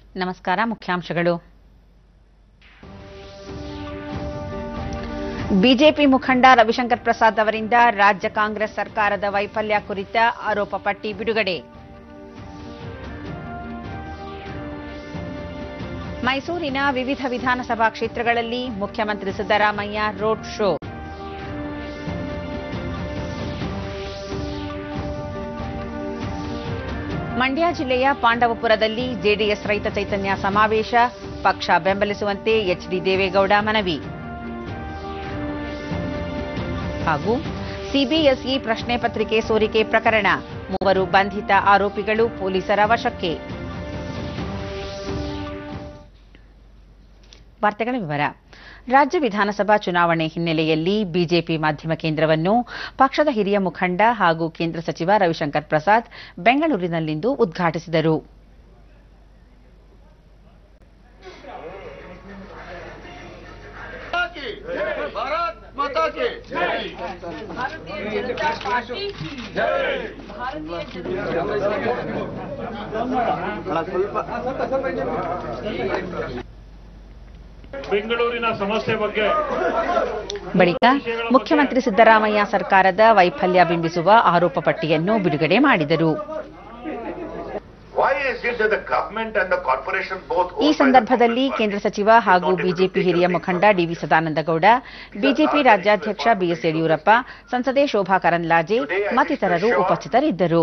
ನಮಸ್ಕಾರ. ಮುಖ್ಯಾಂಶಗಳು. ಬಿಜೆಪಿ ಮುಖಂಡ ರವಿಶಂಕರ್ ಪ್ರಸಾದ್ ಅವರಿಂದ ರಾಜ್ಯ ಕಾಂಗ್ರೆಸ್ ಸರ್ಕಾರದ ವೈಫಲ್ಯ ಕುರಿತ ಆರೋಪ ಪಟ್ಟಿ ಬಿಡುಗಡೆ. ಮೈಸೂರಿನ ವಿವಿಧ ವಿಧಾನಸಭಾ ಕ್ಷೇತ್ರಗಳಲ್ಲಿ ಮುಖ್ಯಮಂತ್ರಿ ಸಿದ್ದರಾಮಯ್ಯ ರೋಡ್ ಶೋ. ಮಂಡ್ಯ ಜಿಲ್ಲೆಯ ಪಾಂಡವಪುರದಲ್ಲಿ ಜೆಡಿಎಸ್ ರೈತ ಚೈತನ್ಯ ಸಮಾವೇಶ, ಪಕ್ಷ ಬೆಂಬಲಿಸುವಂತೆ ಎಚ್ಡಿ ದೇವೇಗೌಡ ಮನವಿ. ಹಾಗೂ ಸಿಬಿಎಸ್ಇ ಪ್ರಶ್ನೆ ಪತ್ರಿಕೆ ಸೋರಿಕೆ ಪ್ರಕರಣ, 3 ಬಂಧಿತ ಆರೋಪಿಗಳು ಪೊಲೀಸರ ವಶಕ್ಕೆ. ವಾರ್ತೆಗಳ ವಿವರ. ರಾಜ್ಯ ವಿಧಾನಸಭಾ ಚುನಾವಣೆ ಹಿನ್ನೆಲೆಯಲ್ಲಿ ಬಿಜೆಪಿ ಮಾಧ್ಯಮ ಕೇಂದ್ರವನ್ನು ಪಕ್ಷದ ಹಿರಿಯ ಮುಖಂಡ ಹಾಗೂ ಕೇಂದ್ರ ಸಚಿವ ರವಿಶಂಕರ್ ಪ್ರಸಾದ್ ಬೆಂಗಳೂರಿನಲ್ಲಿಂದು ಉದ್ಘಾಟಿಸಿದರು. ಬೆಂಗಳೂರಿನ ಸಮಸ್ಯೆ ಬಗ್ಗೆ ಬಳಿಕ ಮುಖ್ಯಮಂತ್ರಿ ಸಿದ್ದರಾಮಯ್ಯ ಸರ್ಕಾರದ ವೈಫಲ್ಯ ಬಿಂಬಿಸುವ ಆರೋಪ ಪಟ್ಟಿಯನ್ನು ಬಿಡುಗಡೆ ಮಾಡಿದರು. ಈ ಸಂದರ್ಭದಲ್ಲಿ ಕೇಂದ್ರ ಸಚಿವ ಹಾಗೂ ಬಿಜೆಪಿ ಹಿರಿಯ ಮುಖಂಡ ಡಿವಿ ಸದಾನಂದಗೌಡ, ಬಿಜೆಪಿ ರಾಜ್ಯಾಧ್ಯಕ್ಷ ಬಿಎಸ್ ಯಡಿಯೂರಪ್ಪ, ಸಂಸದೆ ಶೋಭಾ ಕರಂದ್ಲಾಜೆ ಮತ್ತಿತರರು ಉಪಸ್ಥಿತರಿದ್ದರು.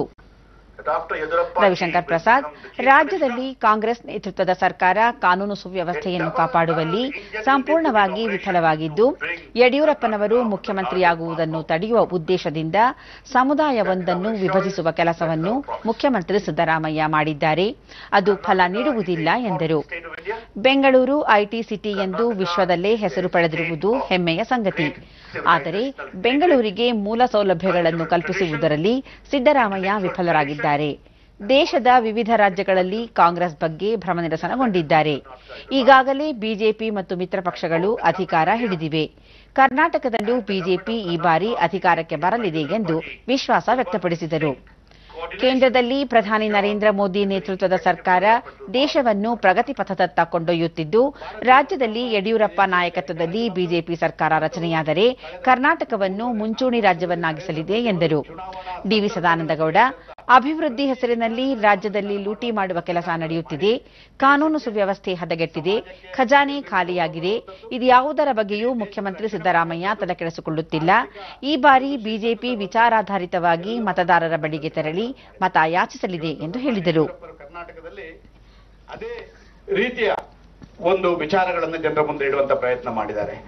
ರವಿಶಂಕರ್ ಪ್ರಸಾದ್, ರಾಜ್ಯದಲ್ಲಿ ಕಾಂಗ್ರೆಸ್ ನೇತೃತ್ವದ ಸರ್ಕಾರ ಕಾನೂನು ಸುವ್ಯವಸ್ಥೆಯನ್ನು ಕಾಪಾಡುವಲ್ಲಿ ಸಂಪೂರ್ಣವಾಗಿ ವಿಫಲವಾಗಿದ್ದು, ಯಡಿಯೂರಪ್ಪನವರು ಮುಖ್ಯಮಂತ್ರಿಯಾಗುವುದನ್ನು ತಡೆಯುವ ಉದ್ದೇಶದಿಂದ ಸಮುದಾಯವೊಂದನ್ನು ವಿಭಜಿಸುವ ಕೆಲಸವನ್ನು ಮುಖ್ಯಮಂತ್ರಿ ಸಿದ್ದರಾಮಯ್ಯ ಮಾಡಿದ್ದಾರೆ. ಅದು ಫಲ ನೀಡುವುದಿಲ್ಲ ಎಂದರು. ಬೆಂಗಳೂರು ಐಟಿ ಸಿಟಿ ಎಂದು ವಿಶ್ವದಲ್ಲೇ ಹೆಸರು ಪಡೆದಿರುವುದು ಹೆಮ್ಮೆಯ ಸಂಗತಿ. ಆದರೆ ಬೆಂಗಳೂರಿಗೆ ಮೂಲ ಸೌಲಭ್ಯಗಳನ್ನು ಕಲ್ಪಿಸುವುದರಲ್ಲಿ ಸಿದ್ದರಾಮಯ್ಯ ವಿಫಲರಾಗಿದ್ದಾರೆ. ದೇಶದ ವಿವಿಧ ರಾಜ್ಯಗಳಲ್ಲಿ ಕಾಂಗ್ರೆಸ್ ಬಗ್ಗೆ ಭ್ರಮನಿರಸನಗೊಂಡಿದ್ದಾರೆ. ಈಗಾಗಲೇ ಬಿಜೆಪಿ ಮತ್ತು ಮಿತ್ರ ಪಕ್ಷಗಳು ಅಧಿಕಾರ ಹಿಡಿದಿವೆ. ಕರ್ನಾಟಕದಲ್ಲೂ ಬಿಜೆಪಿ ಈ ಬಾರಿ ಅಧಿಕಾರಕ್ಕೆ ಬರಲಿದೆ ಎಂದು ವಿಶ್ವಾಸ ವ್ಯಕ್ತಪಡಿಸಿದರು. ಕೇಂದ್ರದಲ್ಲಿ ಪ್ರಧಾನಿ ನರೇಂದ್ರ ಮೋದಿ ನೇತೃತ್ವದ ಸರ್ಕಾರ ದೇಶವನ್ನು ಪ್ರಗತಿ ಪಥದತ್ತ ಕೊಂಡೊಯ್ಯುತ್ತಿದ್ದು, ರಾಜ್ಯದಲ್ಲಿ ಯಡಿಯೂರಪ್ಪ ನಾಯಕತ್ವದಲ್ಲಿ ಬಿಜೆಪಿ ಸರ್ಕಾರ ರಚನೆಯಾದರೆ ಕರ್ನಾಟಕವನ್ನು ಮುಂಚೂಣಿ ರಾಜ್ಯವನ್ನಾಗಿಸಲಿದೆ ಎಂದರು. ಡಿವಿ ಸದಾನಂದಗೌಡ, ಅಭಿವೃದ್ಧಿ ಹೆಸರಿನಲ್ಲಿ ರಾಜ್ಯದಲ್ಲಿ ಲೂಟಿ ಮಾಡುವ ಕೆಲಸ ನಡೆಯುತ್ತಿದೆ. ಕಾನೂನು ಸುವ್ಯವಸ್ಥೆ ಹದಗೆಟ್ಟಿದೆ. ಖಜಾನೆ ಖಾಲಿಯಾಗಿದೆ. ಇದ್ಯಾವುದರ ಬಗ್ಗೆಯೂ ಮುಖ್ಯಮಂತ್ರಿ ಸಿದ್ದರಾಮಯ್ಯ ತಲೆಕೆಡಿಸಿಕೊಳ್ಳುತ್ತಿಲ್ಲ. ಈ ಬಾರಿ ಬಿಜೆಪಿ ವಿಚಾರಾಧಾರಿತವಾಗಿ ಮತದಾರರ ಬಳಿಗೆ ತೆರಳಿ ಮತ ಯಾಚಿಸಲಿದೆ ಎಂದು ಹೇಳಿದರು. ಕರ್ನಾಟಕದಲ್ಲಿ ಅದೇ ರೀತಿಯ ಒಂದು ವಿಚಾರಗಳನ್ನು ಜನರ ಮುಂದೆ ಇಡುವಂತ ಪ್ರಯತ್ನ ಮಾಡಿದ್ದಾರೆ.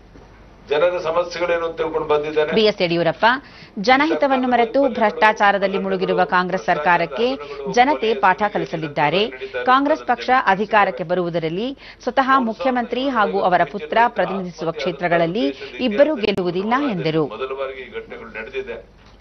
ಜನರ ಸಮಸ್ಯೆಗಳೇನು ತಿಳ್ಕೊಂಡು ಬಂದಿದ್ದಾರೆ. ಬಿಎಸ್ ಯಡಿಯೂರಪ್ಪ, ಜನಹಿತವನ್ನು ಮರೆತು ಭ್ರಷ್ಟಾಚಾರದಲ್ಲಿ ಮುಳುಗಿರುವ ಕಾಂಗ್ರೆಸ್ ಸರ್ಕಾರಕ್ಕೆ ಜನತೆ ಪಾಠ ಕಲಿಸಲಿದ್ದಾರೆ. ಕಾಂಗ್ರೆಸ್ ಪಕ್ಷ ಅಧಿಕಾರಕ್ಕೆ ಬರುವುದರಲ್ಲಿ ಸ್ವತಃ ಮುಖ್ಯಮಂತ್ರಿ ಹಾಗೂ ಅವರ ಪುತ್ರ ಪ್ರತಿನಿಧಿಸುವ ಕ್ಷೇತ್ರಗಳಲ್ಲಿ ಇಬ್ಬರೂ ಗೆಲ್ಲುವುದಿಲ್ಲ ಎಂದರು. ಮೊದಲ ಬಾರಿಗೆ ಈ ಘಟನೆಗಳು ನಡೆದಿದೆ.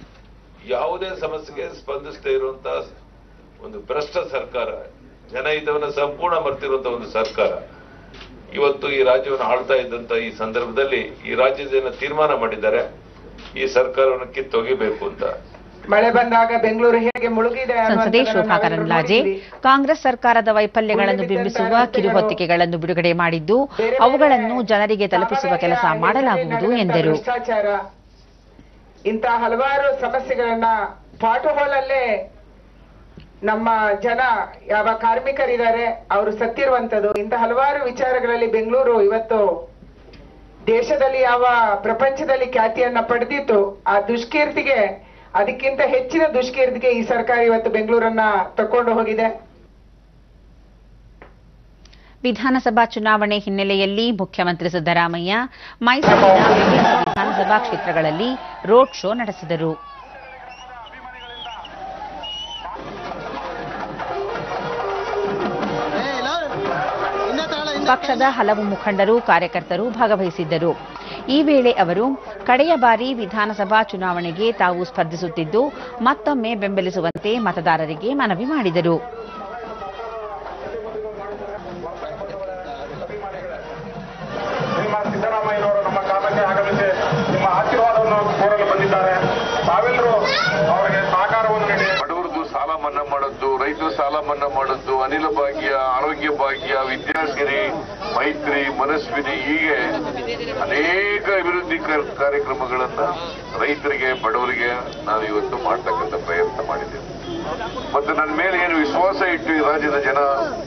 ಯಾವುದೇ ಸಮಸ್ಯೆಗೆ ಸ್ಪಂದಿಸದೇ ಇರುವಂತಹ ಒಂದು ಭ್ರಷ್ಟ ಸರ್ಕಾರ, ಜನಹಿತವನ್ನು ಸಂಪೂರ್ಣ ಮರೆತಿರುವಂತಹ ಒಂದು ಸರ್ಕಾರ ಇವತ್ತು ಈ ರಾಜ್ಯವನ್ನು ಆಳ್ತಾ ಇದ್ದಂತ ಈ ಸಂದರ್ಭದಲ್ಲಿ ಈ ರಾಜ್ಯದ ಜನ ತೀರ್ಮಾನ ಮಾಡಿದ್ದಾರೆ, ಈ ಸರ್ಕಾರವನ್ನು ಕಿತ್ತೊಗಿಬೇಕು ಅಂತ. ಮಳೆ ಬಂದಾಗ ಬೆಂಗಳೂರು ಹೇಗೆ ಮುಳುಗಿದೆ. ಸಂಸದೆ ಶೋಭಾ ಕರಂದ್ಲಾಜೆ, ಕಾಂಗ್ರೆಸ್ ಸರ್ಕಾರದ ವೈಫಲ್ಯಗಳನ್ನು ಬಿಂಬಿಸುವ ಕಿರುಹೊತ್ತಿಗೆಗಳನ್ನು ಬಿಡುಗಡೆ ಮಾಡಿದ್ದು, ಅವುಗಳನ್ನು ಜನರಿಗೆ ತಲುಪಿಸುವ ಕೆಲಸ ಮಾಡಲಾಗುವುದು ಎಂದರು. ಇಂತಹ ಹಲವಾರು ಸಮಸ್ಯೆಗಳನ್ನ ಪಾಟುಹೋಲಲ್ಲೇ ನಮ್ಮ ಜನ ಯಾವ ಕಾರ್ಮಿಕರಿದ್ದಾರೆ ಅವರು ಸತ್ತಿರುವಂತದ್ದು. ಇಂತಹ ಹಲವಾರು ವಿಚಾರಗಳಲ್ಲಿ ಬೆಂಗಳೂರು ಇವತ್ತು ದೇಶದಲ್ಲಿ ಯಾವ ಪ್ರಪಂಚದಲ್ಲಿ ಖ್ಯಾತಿಯನ್ನ ಪಡೆದಿತ್ತು, ಆ ದುಷ್ಕೀರ್ತಿಗೆ ಅದಕ್ಕಿಂತ ಹೆಚ್ಚಿನ ದುಷ್ಕೀರ್ತಿಗೆ ಈ ಸರ್ಕಾರ ಇವತ್ತು ಬೆಂಗಳೂರನ್ನ ತಕೊಂಡು ಹೋಗಿದೆ. ವಿಧಾನಸಭಾ ಚುನಾವಣೆ ಹಿನ್ನೆಲೆಯಲ್ಲಿ ಮುಖ್ಯಮಂತ್ರಿ ಸಿದ್ದರಾಮಯ್ಯ ಮೈಸೂರಿನ ವಿವಿಧ ವಿಧಾನಸಭಾ ಕ್ಷೇತ್ರಗಳಲ್ಲಿ ರೋಡ್ ಶೋ ನಡೆಸಿದರು. ಪಕ್ಷದ ಹಲವು ಮುಖಂಡರು, ಕಾರ್ಯಕರ್ತರು ಭಾಗವಹಿಸಿದ್ದರು. ಈ ವೇಳೆ ಅವರು ಕಡೆಯ ಬಾರಿ ವಿಧಾನಸಭಾ ಚುನಾವಣೆಗೆ ತಾವು ಸ್ಪರ್ಧಿಸುತ್ತಿದ್ದು ಮತ್ತೊಮ್ಮೆ ಬೆಂಬಲಿಸುವಂತೆ ಮತದಾರರಿಗೆ ಮನವಿ ಮಾಡಿದರು. ಸಿದ್ದರಾಮಯ್ಯನವರು ನಮ್ಮ ಗ್ರಾಮಕ್ಕೆ ಆಗಮಿಸಿ ನಿಮ್ಮ ಆಶೀರ್ವಾದವನ್ನು ಕೋರಲು ಬಂದಿದ್ದಾರೆ. ತಾವೆಲ್ಲರೂ ಅವರಿಗೆ ಸಹಕಾರವನ್ನು ನೀಡಿ ಬಡವರದ್ದು ಸಾಲ ಮನ್ನಾ ಮಾಡೋದು, ರೈತರ ಸಾಲ ಮನ್ನಾ ಮಾಡೋದು, ಅನಿಲ ಭಾಗ್ಯ, ಆರೋಗ್ಯ ರತ್ನಗಿರಿ, ಮೈತ್ರಿ, ಮನಸ್ವಿನಿ, ಹೀಗೆ ಅನೇಕ ಅಭಿವೃದ್ಧಿ ಕಾರ್ಯಕ್ರಮಗಳನ್ನ ರೈತರಿಗೆ, ಬಡವರಿಗೆ ನಾನು ಇವತ್ತು ಮಾಡ್ತಕ್ಕಂಥ ಪ್ರಯತ್ನ ಮಾಡಿದ್ದೇನೆ. ಮತ್ತು ನನ್ನ ಮೇಲೆ ಏನು ವಿಶ್ವಾಸ ಇಟ್ಟು ಈ ರಾಜ್ಯದ ಜನ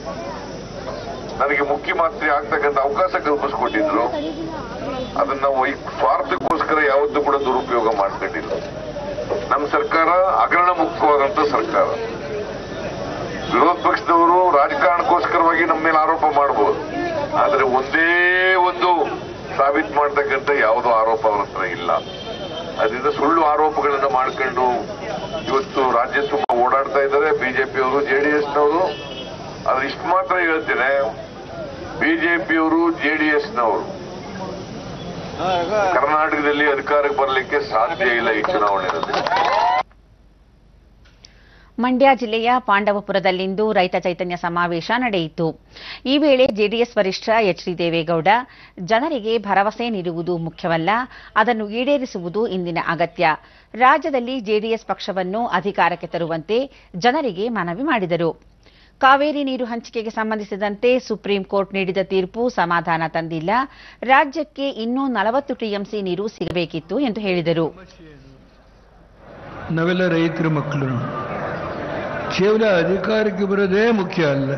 ನನಗೆ ಮುಖ್ಯಮಂತ್ರಿ ಆಗ್ತಕ್ಕಂಥ ಅವಕಾಶ ಕಲ್ಪಿಸ್ಕೊಟ್ಟಿದ್ರು, ಅದನ್ನ ನಾವು ಸ್ವಾರ್ಥಕ್ಕೋಸ್ಕರ ಯಾವತ್ತೂ ಕೂಡ ದುರುಪಯೋಗ ಮಾಡ್ಕೊಂಡಿಲ್ಲ. ನಮ್ಮ ಸರ್ಕಾರ ಹಗರಣ ಮುಕ್ತವಾದಂತ ಸರ್ಕಾರ. ವಿರೋಧ ಪಕ್ಷದವರು ರಾಜಕಾರಣಕ್ಕೋಸ್ಕರವಾಗಿ ನಮ್ಮ ಮೇಲೆ ಆರೋಪ ಮಾಡಬಹುದು, ಆದರೆ ಒಂದೇ ಒಂದು ಸಾಬೀತು ಮಾಡ್ತಕ್ಕಂಥ ಯಾವುದೋ ಆರೋಪ ಅವರ ಹತ್ರ ಇಲ್ಲ. ಅದರಿಂದ ಸುಳ್ಳು ಆರೋಪಗಳನ್ನ ಮಾಡ್ಕೊಂಡು ಇವತ್ತು ರಾಜ್ಯ ತುಂಬಾ ಓಡಾಡ್ತಾ ಇದ್ದಾರೆ ಬಿಜೆಪಿಯವರು, ಜೆಡಿಎಸ್ನವರು. ಆದ್ರೆ ಇಷ್ಟು ಮಾತ್ರ ಹೇಳ್ತೇನೆ, ಬಿಜೆಪಿಯವರು, ಜೆಡಿಎಸ್ನವರು ಕರ್ನಾಟಕದಲ್ಲಿ ಅಧಿಕಾರಕ್ಕೆ ಬರಲಿಕ್ಕೆ ಸಾಧ್ಯ ಇಲ್ಲ ಈ ಚುನಾವಣೆಯಲ್ಲಿ. ಮಂಡ್ಯ ಜಿಲ್ಲೆಯ ಪಾಂಡವಪುರದಲ್ಲಿಂದು ರೈತ ಚೈತನ್ಯ ಸಮಾವೇಶ ನಡೆಯಿತು. ಈ ವೇಳೆ ಜೆಡಿಎಸ್ ವರಿಷ್ಠ ಎಚ್ ಡಿ ದೇವೇಗೌಡ, ಜನರಿಗೆ ಭರವಸೆ ನೀಡುವುದು ಮುಖ್ಯವಲ್ಲ, ಅದನ್ನು ಈಡೇರಿಸುವುದು ಇಂದಿನ ಅಗತ್ಯ. ರಾಜ್ಯದಲ್ಲಿ ಜೆಡಿಎಸ್ ಪಕ್ಷವನ್ನು ಅಧಿಕಾರಕ್ಕೆ ತರುವಂತೆ ಜನರಿಗೆ ಮನವಿ ಮಾಡಿದರು. ಕಾವೇರಿ ನೀರು ಹಂಚಿಕೆಗೆ ಸಂಬಂಧಿಸಿದಂತೆ ಸುಪ್ರೀಂ ಕೋರ್ಟ್ ನೀಡಿದ ತೀರ್ಪು ಸಮಾಧಾನ ತಂದಿಲ್ಲ. ರಾಜ್ಯಕ್ಕೆ ಇನ್ನೂ 40 ಟಿಎಂಸಿ ನೀರು ಸಿಗಬೇಕಿತ್ತು ಎಂದು ಹೇಳಿದರು. ನಾವೆಲ್ಲ ರೈತರ ಮಕ್ಕಳು, ಕೇವಲ ಅಧಿಕಾರಕ್ಕೆ ಬರೋದೇ ಮುಖ್ಯ ಅಲ್ಲ.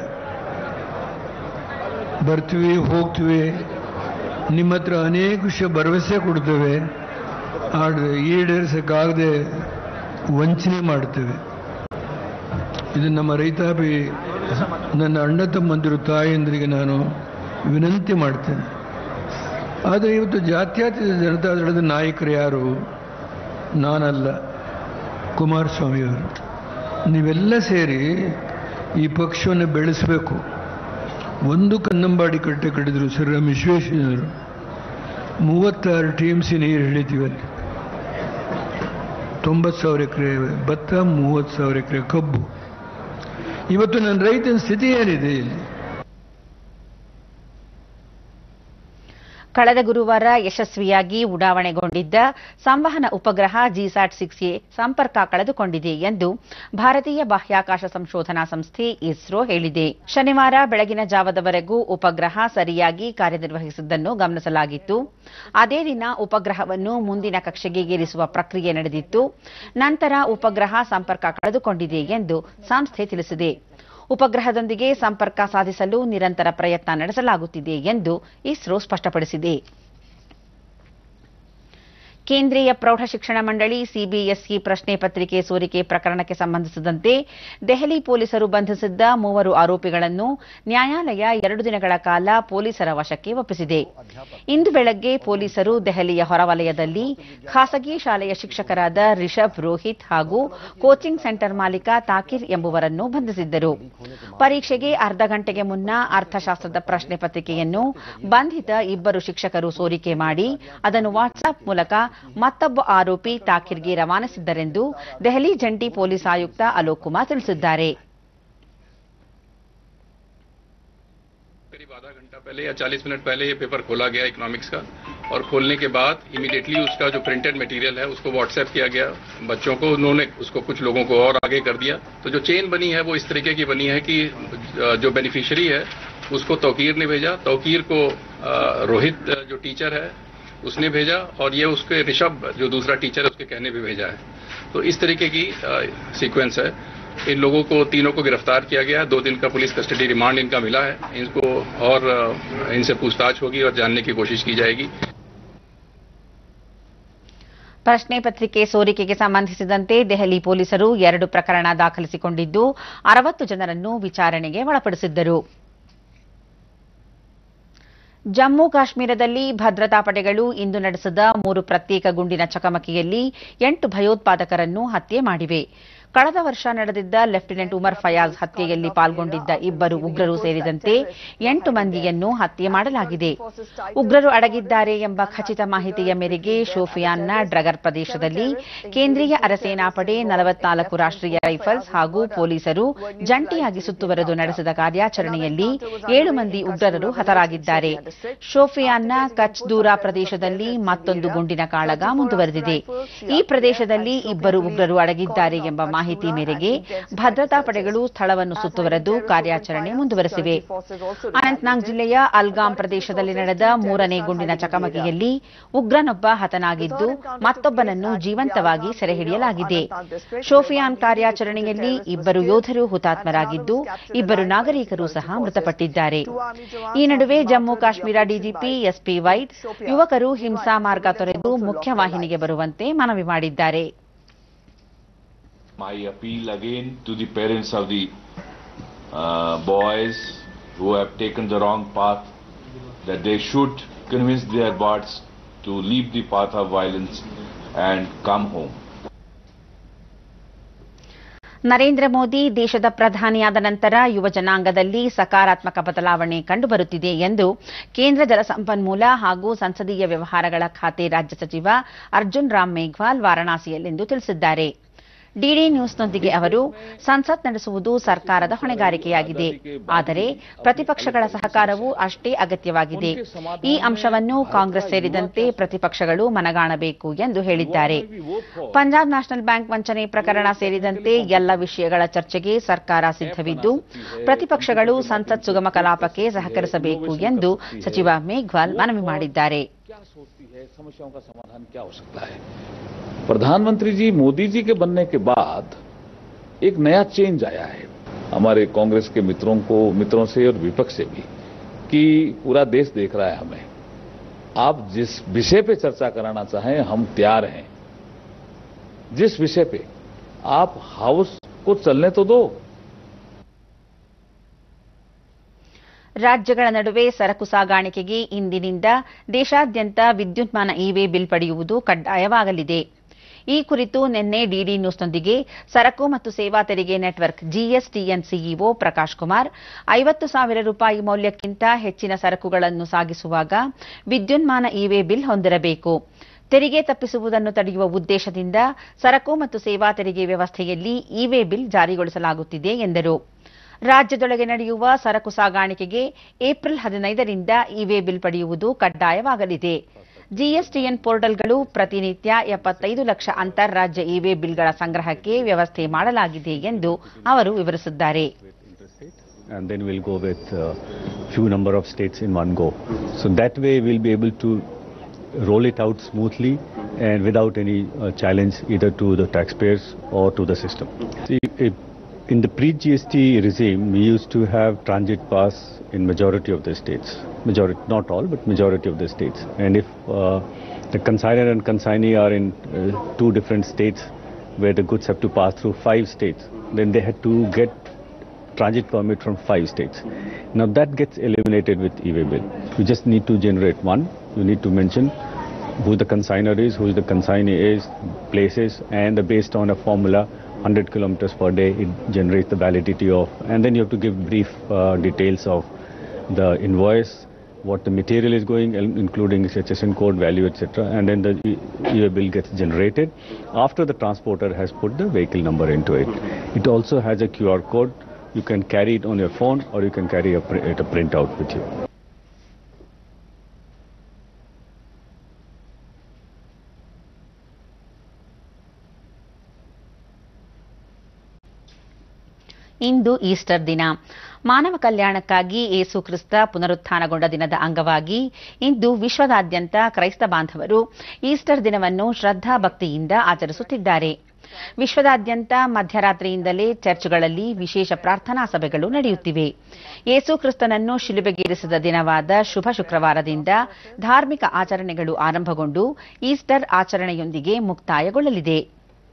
ಬರ್ತೀವಿ, ಹೋಗ್ತೀವಿ, ನಿಮ್ಮ ಹತ್ರ ಅನೇಕ ವಿಷಯ ಭರವಸೆ ಕೊಡ್ತೇವೆ, ಆದರೆ ಈಡೇರಿಸಕ್ಕಾಗದೆ ವಂಚನೆ ಮಾಡ್ತೇವೆ. ಇದು ನಮ್ಮ ರೈತಾಪಿ ನನ್ನ ಅಣ್ಣ ತಮ್ಮಂದಿರು, ತಾಯಂದರಿಗೆ ನಾನು ವಿನಂತಿ ಮಾಡ್ತೇನೆ. ಆದರೆ ಇವತ್ತು ಜಾತ್ಯತೀತ ಜನತಾದಳದ ನಾಯಕರು ಯಾರು? ನಾನಲ್ಲ, ಕುಮಾರಸ್ವಾಮಿಯವರು. ನೀವೆಲ್ಲ ಸೇರಿ ಈ ಪಕ್ಷವನ್ನು ಬೆಳೆಸಬೇಕು. ಒಂದು ಕನ್ನಂಬಾಡಿ ಕಟ್ಟೆ ಕಟ್ಟಿದ್ರು ಸರ್ ಎಂ ವಿಶ್ವೇಶ್ವರಯ್ಯನವರು. 36 ಟಿಎಂಸಿ ನೀರು ಹಿಡಿತೀವಲ್ಲಿ. 90,000 ಎಕರೆ ಭತ್ತ, 30,000 ಎಕರೆ ಕಬ್ಬು. ಇವತ್ತು ನನ್ನ ರೈತನ ಸ್ಥಿತಿ ಏನಿದೆ ಇಲ್ಲಿ? ಕಳೆದ ಗುರುವಾರ ಯಶಸ್ವಿಯಾಗಿ ಉಡಾವಣೆಗೊಂಡಿದ್ದ ಸಂವಹನ ಉಪಗ್ರಹ ಜಿಸ್ಯಾಟ್-6A ಸಂಪರ್ಕ ಕಳೆದುಕೊಂಡಿದೆ ಎಂದು ಭಾರತೀಯ ಬಾಹ್ಯಾಕಾಶ ಸಂಶೋಧನಾ ಸಂಸ್ಥೆ ಇಸ್ರೋ ಹೇಳಿದೆ. ಶನಿವಾರ ಬೆಳಗಿನ ಜಾವದವರೆಗೂ ಉಪಗ್ರಹ ಸರಿಯಾಗಿ ಕಾರ್ಯನಿರ್ವಹಿಸಿದ್ದನ್ನು ಗಮನಿಸಲಾಗಿತ್ತು. ಅದೇ ದಿನ ಉಪಗ್ರಹವನ್ನು ಮುಂದಿನ ಕಕ್ಷೆಗೆ ಏರಿಸುವ ಪ್ರಕ್ರಿಯೆ ನಡೆದಿತ್ತು. ನಂತರ ಉಪಗ್ರಹ ಸಂಪರ್ಕ ಕಳೆದುಕೊಂಡಿದೆ ಎಂದು ಸಂಸ್ಥೆ ತಿಳಿಸಿದೆ. ಉಪಗ್ರಹದೊಂದಿಗೆ ಸಂಪರ್ಕ ಸಾಧಿಸಲು ನಿರಂತರ ಪ್ರಯತ್ನ ನಡೆಸಲಾಗುತ್ತಿದೆ ಎಂದು ಇಸ್ರೋ ಸ್ಪಷ್ಟಪಡಿಸಿದೆ. ಕೇಂದ್ರೀಯ ಪ್ರೌಢಶಿಕ್ಷಣ ಮಂಡಳಿ ಸಿಬಿಎಸ್ಇ ಪ್ರಶ್ನೆ ಪತ್ರಿಕೆ ಸೋರಿಕೆ ಪ್ರಕರಣಕ್ಕೆ ಸಂಬಂಧಿಸಿದಂತೆ ದೆಹಲಿ ಪೊಲೀಸರು ಬಂಧಿಸಿದ್ದ 3 ಆರೋಪಿಗಳನ್ನು ನ್ಯಾಯಾಲಯ 2 ದಿನಗಳ ಕಾಲ ಪೊಲೀಸರ ವಶಕ್ಕೆ ಒಪ್ಪಿಸಿದೆ. ಇಂದು ಬೆಳಗ್ಗೆ ಪೊಲೀಸರು ದೆಹಲಿಯ ಹೊರವಲಯದಲ್ಲಿ ಖಾಸಗಿ ಶಾಲೆಯ ಶಿಕ್ಷಕರಾದ ರಿಷಬ್, ರೋಹಿತ್ ಹಾಗೂ ಕೋಚಿಂಗ್ ಸೆಂಟರ್ ಮಾಲೀಕ ತಾಕಿರ್ ಎಂಬುವರನ್ನು ಬಂಧಿಸಿದ್ದರು. ಪರೀಕ್ಷೆಗೆ ಅರ್ಧ ಗಂಟೆಗೆ ಮುನ್ನ ಅರ್ಥಶಾಸ್ತ್ರದ ಪ್ರಶ್ನೆ ಪತ್ರಿಕೆಯನ್ನು ಬಂಧಿತ 2 ಶಿಕ್ಷಕರು ಸೋರಿಕೆ ಮಾಡಿ ಅದನ್ನು ವಾಟ್ಸ್ಆಪ್ ಮೂಲಕ ಮತ್ತೊಬ್ಬ ಆರೋಪಿ ತಾಕಿರ್ಗೆ ರವಾನಿಸಿದ್ದರೆಂದು ದೆಹಲಿ ಜಂಟಿ ಪೊಲೀಸ್ ಆಯುಕ್ತ ಅಲೋಕ್ ಕುಮಾರ್ ತಿಳಿಸಿದ್ದಾರೆ. करीब आधा घंटा पहले या 40 मिनट पहले ये पेपर खोला गया इकोनॉमिक्स का, और खोलने के बाद इमीडिएटली उसका जो प्रिंटेड मटेरियल है उसको व्हाट्सएप किया गया बच्चों को. उन्होंने उसको कुछ लोगों को और आगे कर दिया. तो जो चेन बनी है वो इस तरीके की बनी है कि जो बेनिफिशियरी है उसको तौकीर ने भेजा, तौकीर को रोहित जो टीचर है उसने भेजा, और ये उसके ऋषभ जो दूसरा टीचर है उसके कहने पे भेजा है. तो इस तरीके की सीक्वेंस है. इन लोगों को तीनों को गिरफ्तार किया गया है. 2 दिन का पुलिस कस्टडी रिमांड इनका मिला है. इनको और इनसे पूछताछ होगी और जानने की कोशिश की जाएगी. ಪ್ರಶ್ನೆ ಪತ್ರಿಕೆ ಸೋರಿಕೆಗೆ ಸಂಬಂಧಿಸಿದಂತೆ ದೆಹಲಿ ಪೊಲೀಸರು 2 ಪ್ರಕರಣ ದಾಖಲಿಸಿಕೊಂಡಿದ್ದು 60 ಜನರನ್ನು ವಿಚಾರಣೆಗೆ ಒಳಪಡಿಸಿದ್ದರು. ಜಮ್ಮು ಕಾಶ್ಮೀರದಲ್ಲಿ ಭದ್ರತಾ ಪಡೆಗಳು ಇಂದು ನಡೆಸಿದ 3 ಪ್ರತ್ಯೇಕ ಗುಂಡಿನ ಚಕಮಕಿಯಲ್ಲಿ 8 ಭಯೋತ್ಪಾದಕರನ್ನು ಹತ್ಯೆ ಮಾಡಿವೆ. ಕಳೆದ ವರ್ಷ ನಡೆದಿದ್ದ ಲೆಫ್ಟಿನೆಂಟ್ ಉಮರ್ ಫಯಾಜ್ ಹತ್ಯೆಯಲ್ಲಿ ಪಾಲ್ಗೊಂಡಿದ್ದ 2 ಉಗ್ರರು ಸೇರಿದಂತೆ 8 ಮಂದಿಯನ್ನು ಹತ್ಯೆ ಮಾಡಲಾಗಿದೆ. ಉಗ್ರರು ಅಡಗಿದ್ದಾರೆ ಎಂಬ ಖಚಿತ ಮಾಹಿತಿಯ ಮೇರೆಗೆ ಶೋಫಿಯಾನ್ನ ಡ್ರಗರ್ ಪ್ರದೇಶದಲ್ಲಿ ಕೇಂದ್ರೀಯ ಅರೆಸೇನಾ ಪಡೆ, 44 ರಾಷ್ಟ್ರೀಯ ರೈಫಲ್ಸ್ ಹಾಗೂ ಪೊಲೀಸರು ಜಂಟಿಯಾಗಿ ಸುತ್ತುವರೆದು ನಡೆಸಿದ ಕಾರ್ಯಾಚರಣೆಯಲ್ಲಿ 7 ಮಂದಿ ಉಗ್ರರು ಹತರಾಗಿದ್ದಾರೆ. ಶೋಫಿಯಾನ್ನ ಕಚ್ ದೂರಾ ಪ್ರದೇಶದಲ್ಲಿ ಮತ್ತೊಂದು ಗುಂಡಿನ ಕಾಳಗ ಮುಂದುವರೆದಿದೆ. ಈ ಪ್ರದೇಶದಲ್ಲಿ 2 ಉಗ್ರರು ಅಡಗಿದ್ದಾರೆ ಎಂಬ ಮಾಹಿತಿ ಮೇರೆಗೆ ಭದ್ರತಾ ಪಡೆಗಳು ಸ್ಥಳವನ್ನು ಸುತ್ತುವರೆದು ಕಾರ್ಯಾಚರಣೆ ಮುಂದುವರೆಸಿವೆ. ಅನಂತನಾಗ್ ಜಿಲ್ಲೆಯ ಅಲ್ಗಾಮ್ ಪ್ರದೇಶದಲ್ಲಿ ನಡೆದ 3ನೇ ಗುಂಡಿನ ಚಕಮಕಿಯಲ್ಲಿ ಉಗ್ರನೊಬ್ಬ ಹತನಾಗಿದ್ದು ಮತ್ತೊಬ್ಬನನ್ನು ಜೀವಂತವಾಗಿ ಸೆರೆಹಿಡಿಯಲಾಗಿದೆ. ಶೋಫಿಯಾನ್ ಕಾರ್ಯಾಚರಣೆಯಲ್ಲಿ 2 ಯೋಧರು ಹುತಾತ್ಮರಾಗಿದ್ದು 2 ನಾಗರಿಕರು ಸಹ ಮೃತಪಟ್ಟಿದ್ದಾರೆ. ಈ ನಡುವೆ ಜಮ್ಮು ಕಾಶ್ಮೀರ ಡಿಜಿಪಿ ಎಸ್ಪಿ ವೈದ್ ಯುವಕರು ಹಿಂಸಾ ಮಾರ್ಗ ತೊರೆದು ಮುಖ್ಯವಾಹಿನಿಗೆ ಬರುವಂತೆ ಮನವಿ ಮಾಡಿದ್ದಾರೆ. My appeal again to the parents of the boys who have taken the wrong path, that they should convince their boys to leave the path of violence and come home. Narendra Modi ದೇಶದ ಪ್ರಧಾನಿಯಾದ ನಂತರ ಯುವ ಜನಾಂಗದಲ್ಲಿ ಸಕಾರಾತ್ಮಕ ಬದಲಾವಣೆ ಕಂಡುಬರುತ್ತಿದೆ ಎಂದು ಕೇಂದ್ರ ಜಲಸಂಪನ್ಮೂಲ ಹಾಗೂ ಸಂಸದೀಯ ವ್ಯವಹಾರಗಳ ಖಾತೆ ರಾಜ್ಯ ಸಚಿವ ಅರ್ಜುನ್ ರಾಮ್ ಮೇಘ್ವಾಲ್ ವಾರಾಣಸಿಯಲ್ಲಿಂದು ತಿಳಿಸಿದ್ದಾರೆ. ಡಿಡಿ ನ್ಯೂಸ್ನೊಂದಿಗೆ ಅವರು, ಸಂಸತ್ ನಡೆಸುವುದು ಸರ್ಕಾರದ ಹೊಣೆಗಾರಿಕೆಯಾಗಿದೆ, ಆದರೆ ಪ್ರತಿಪಕ್ಷಗಳ ಸಹಕಾರವೂ ಅಷ್ಟೇ ಅಗತ್ಯವಾಗಿದೆ. ಈ ಅಂಶವನ್ನು ಕಾಂಗ್ರೆಸ್ ಸೇರಿದಂತೆ ಪ್ರತಿಪಕ್ಷಗಳು ಮನಗಾಣಬೇಕು ಎಂದು ಹೇಳಿದ್ದಾರೆ. ಪಂಜಾಬ್ ನ್ಯಾಷನಲ್ ಬ್ಯಾಂಕ್ ವಂಚನೆ ಪ್ರಕರಣ ಸೇರಿದಂತೆ ಎಲ್ಲ ವಿಷಯಗಳ ಚರ್ಚೆಗೆ ಸರ್ಕಾರ ಸಿದ್ಧವಿದ್ದು ಪ್ರತಿಪಕ್ಷಗಳು ಸಂಸತ್ ಸುಗಮ ಕಲಾಪಕ್ಕೆ ಸಹಕರಿಸಬೇಕು ಎಂದು ಸಚಿವ ಮೇಘ್ವಾಲ್ ಮನವಿ ಮಾಡಿದ್ದಾರೆ. प्रधानमंत्री जी मोदी जी के बनने के बाद एक नया चेंज आया है हमारे कांग्रेस के मित्रों से और विपक्ष से भी, कि पूरा देश देख रहा है हमें. आप जिस विषय पे चर्चा कराना चाहें हम तैयार हैं. जिस विषय पे आप हाउस को चलने तो दो. ರಾಜ್ಯಗಳ ನಡುವೆ ಸರಕು ಸಾಗಾಣಿಕೆಗೆ ಇಂದಿನಿಂದ ದೇಶಾದ್ಯಂತ ವಿದ್ಯುನ್ಮಾನ ಇ-ವೇ ಬಿಲ್ ಪಡೆಯುವುದು ಕಡ್ಡಾಯವಾಗಲಿದೆ. ಈ ಕುರಿತು ನಿನ್ನೆ ಡಿಡಿ ನ್ಯೂಸ್ನೊಂದಿಗೆ ಸರಕು ಮತ್ತು ಸೇವಾ ತೆರಿಗೆ network GSTN CEO Prakash Kumar, 50,000 ರೂಪಾಯಿ ಮೌಲ್ಯಕ್ಕಿಂತ ಹೆಚ್ಚಿನ ಸರಕುಗಳನ್ನು ಸಾಗಿಸುವಾಗ ವಿದ್ಯುನ್ಮಾನ ಇ-ವೇ ಬಿಲ್ ಹೊಂದಿರಬೇಕು. ತೆರಿಗೆ ತಪ್ಪಿಸುವುದನ್ನು ತಡೆಯುವ ಉದ್ದೇಶದಿಂದ ಸರಕು ಮತ್ತು ಸೇವಾ ತೆರಿಗೆ ವ್ಯವಸ್ಥೆಯಲ್ಲಿ ಇ-ವೇ ಬಿಲ್ ಜಾರಿಗೊಳಿಸಲಾಗುತ್ತಿದೆ ಎಂದರು. ರಾಜ್ಯದೊಳಗೆ ನಡೆಯುವ ಸರಕು ಸಾಗಾಣಿಕೆಗೆ ಏಪ್ರಿಲ್ 15ರಿಂದ ಇ-ವೇ ಬಿಲ್ ಪಡೆಯುವುದು ಕಡ್ಡಾಯವಾಗಲಿದೆ. ಜಿಎಸ್ಟಿಎನ್ ಪೋರ್ಟಲ್ಗಳು ಪ್ರತಿನಿತ್ಯ 75 ಲಕ್ಷ ಅಂತಾರಾಜ್ಯ ಇ-ವೇ ಬಿಲ್ಗಳ ಸಂಗ್ರಹಕ್ಕೆ ವ್ಯವಸ್ಥೆ ಮಾಡಲಾಗಿದೆ ಎಂದು ಅವರು ವಿವರಿಸಿದ್ದಾರೆ. And then we'll go with few number of states in one go. So that way we'll be able to roll it out smoothly and without any challenge either to the taxpayers or to the system. See, in the pre-GST regime, we used to have transit pass in majority of the states. Majority, not all, but majority of the states. And if the consignor and consignee are in 2 different states where the goods have to pass through 5 states, then they had to get transit permit from 5 states. Now that gets eliminated with e-way bill. You just need to generate one. You need to mention who the consignor is, who the consignee is, places, and based on a formula, 100 kilometers per day, it generates the validity of, and then you have to give brief details of the invoice, what the material is going, including HSN code, value, etc. And then the e-way bill gets generated after the transporter has put the vehicle number into it. It also has a QR code. You can carry it on your phone or you can carry a printout with you. ಇಂದು Easter ದಿನ. ಮಾನವ ಕಲ್ಯಾಣಕ್ಕಾಗಿ ಯೇಸು ಕ್ರಿಸ್ತ ಪುನರುತ್ಥಾನಗೊಂಡ ದಿನದ ಅಂಗವಾಗಿ ಇಂದು ವಿಶ್ವದಾದ್ಯಂತ ಕ್ರೈಸ್ತ ಬಾಂಧವರು Easter ದಿನವನ್ನು ಶ್ರದ್ಧಾ ಭಕ್ತಿಯಿಂದ ಆಚರಿಸುತ್ತಿದ್ದಾರೆ. ವಿಶ್ವದಾದ್ಯಂತ ಮಧ್ಯರಾತ್ರಿಯಿಂದಲೇ ಚರ್ಚ್ಗಳಲ್ಲಿ ವಿಶೇಷ ಪ್ರಾರ್ಥನಾ ಸಭೆಗಳು ನಡೆಯುತ್ತಿವೆ. ಯೇಸು ಕ್ರಿಸ್ತನನ್ನು ಶಿಲುಬೆಗೇರಿಸಿದ ದಿನವಾದ ಶುಭ ಶುಕ್ರವಾರದಿಂದ ಧಾರ್ಮಿಕ ಆಚರಣೆಗಳು ಆರಂಭಗೊಂಡು ಈಸ್ಟರ್ ಆಚರಣೆಯೊಂದಿಗೆ ಮುಕ್ತಾಯಗೊಳ್ಳಲಿದೆ.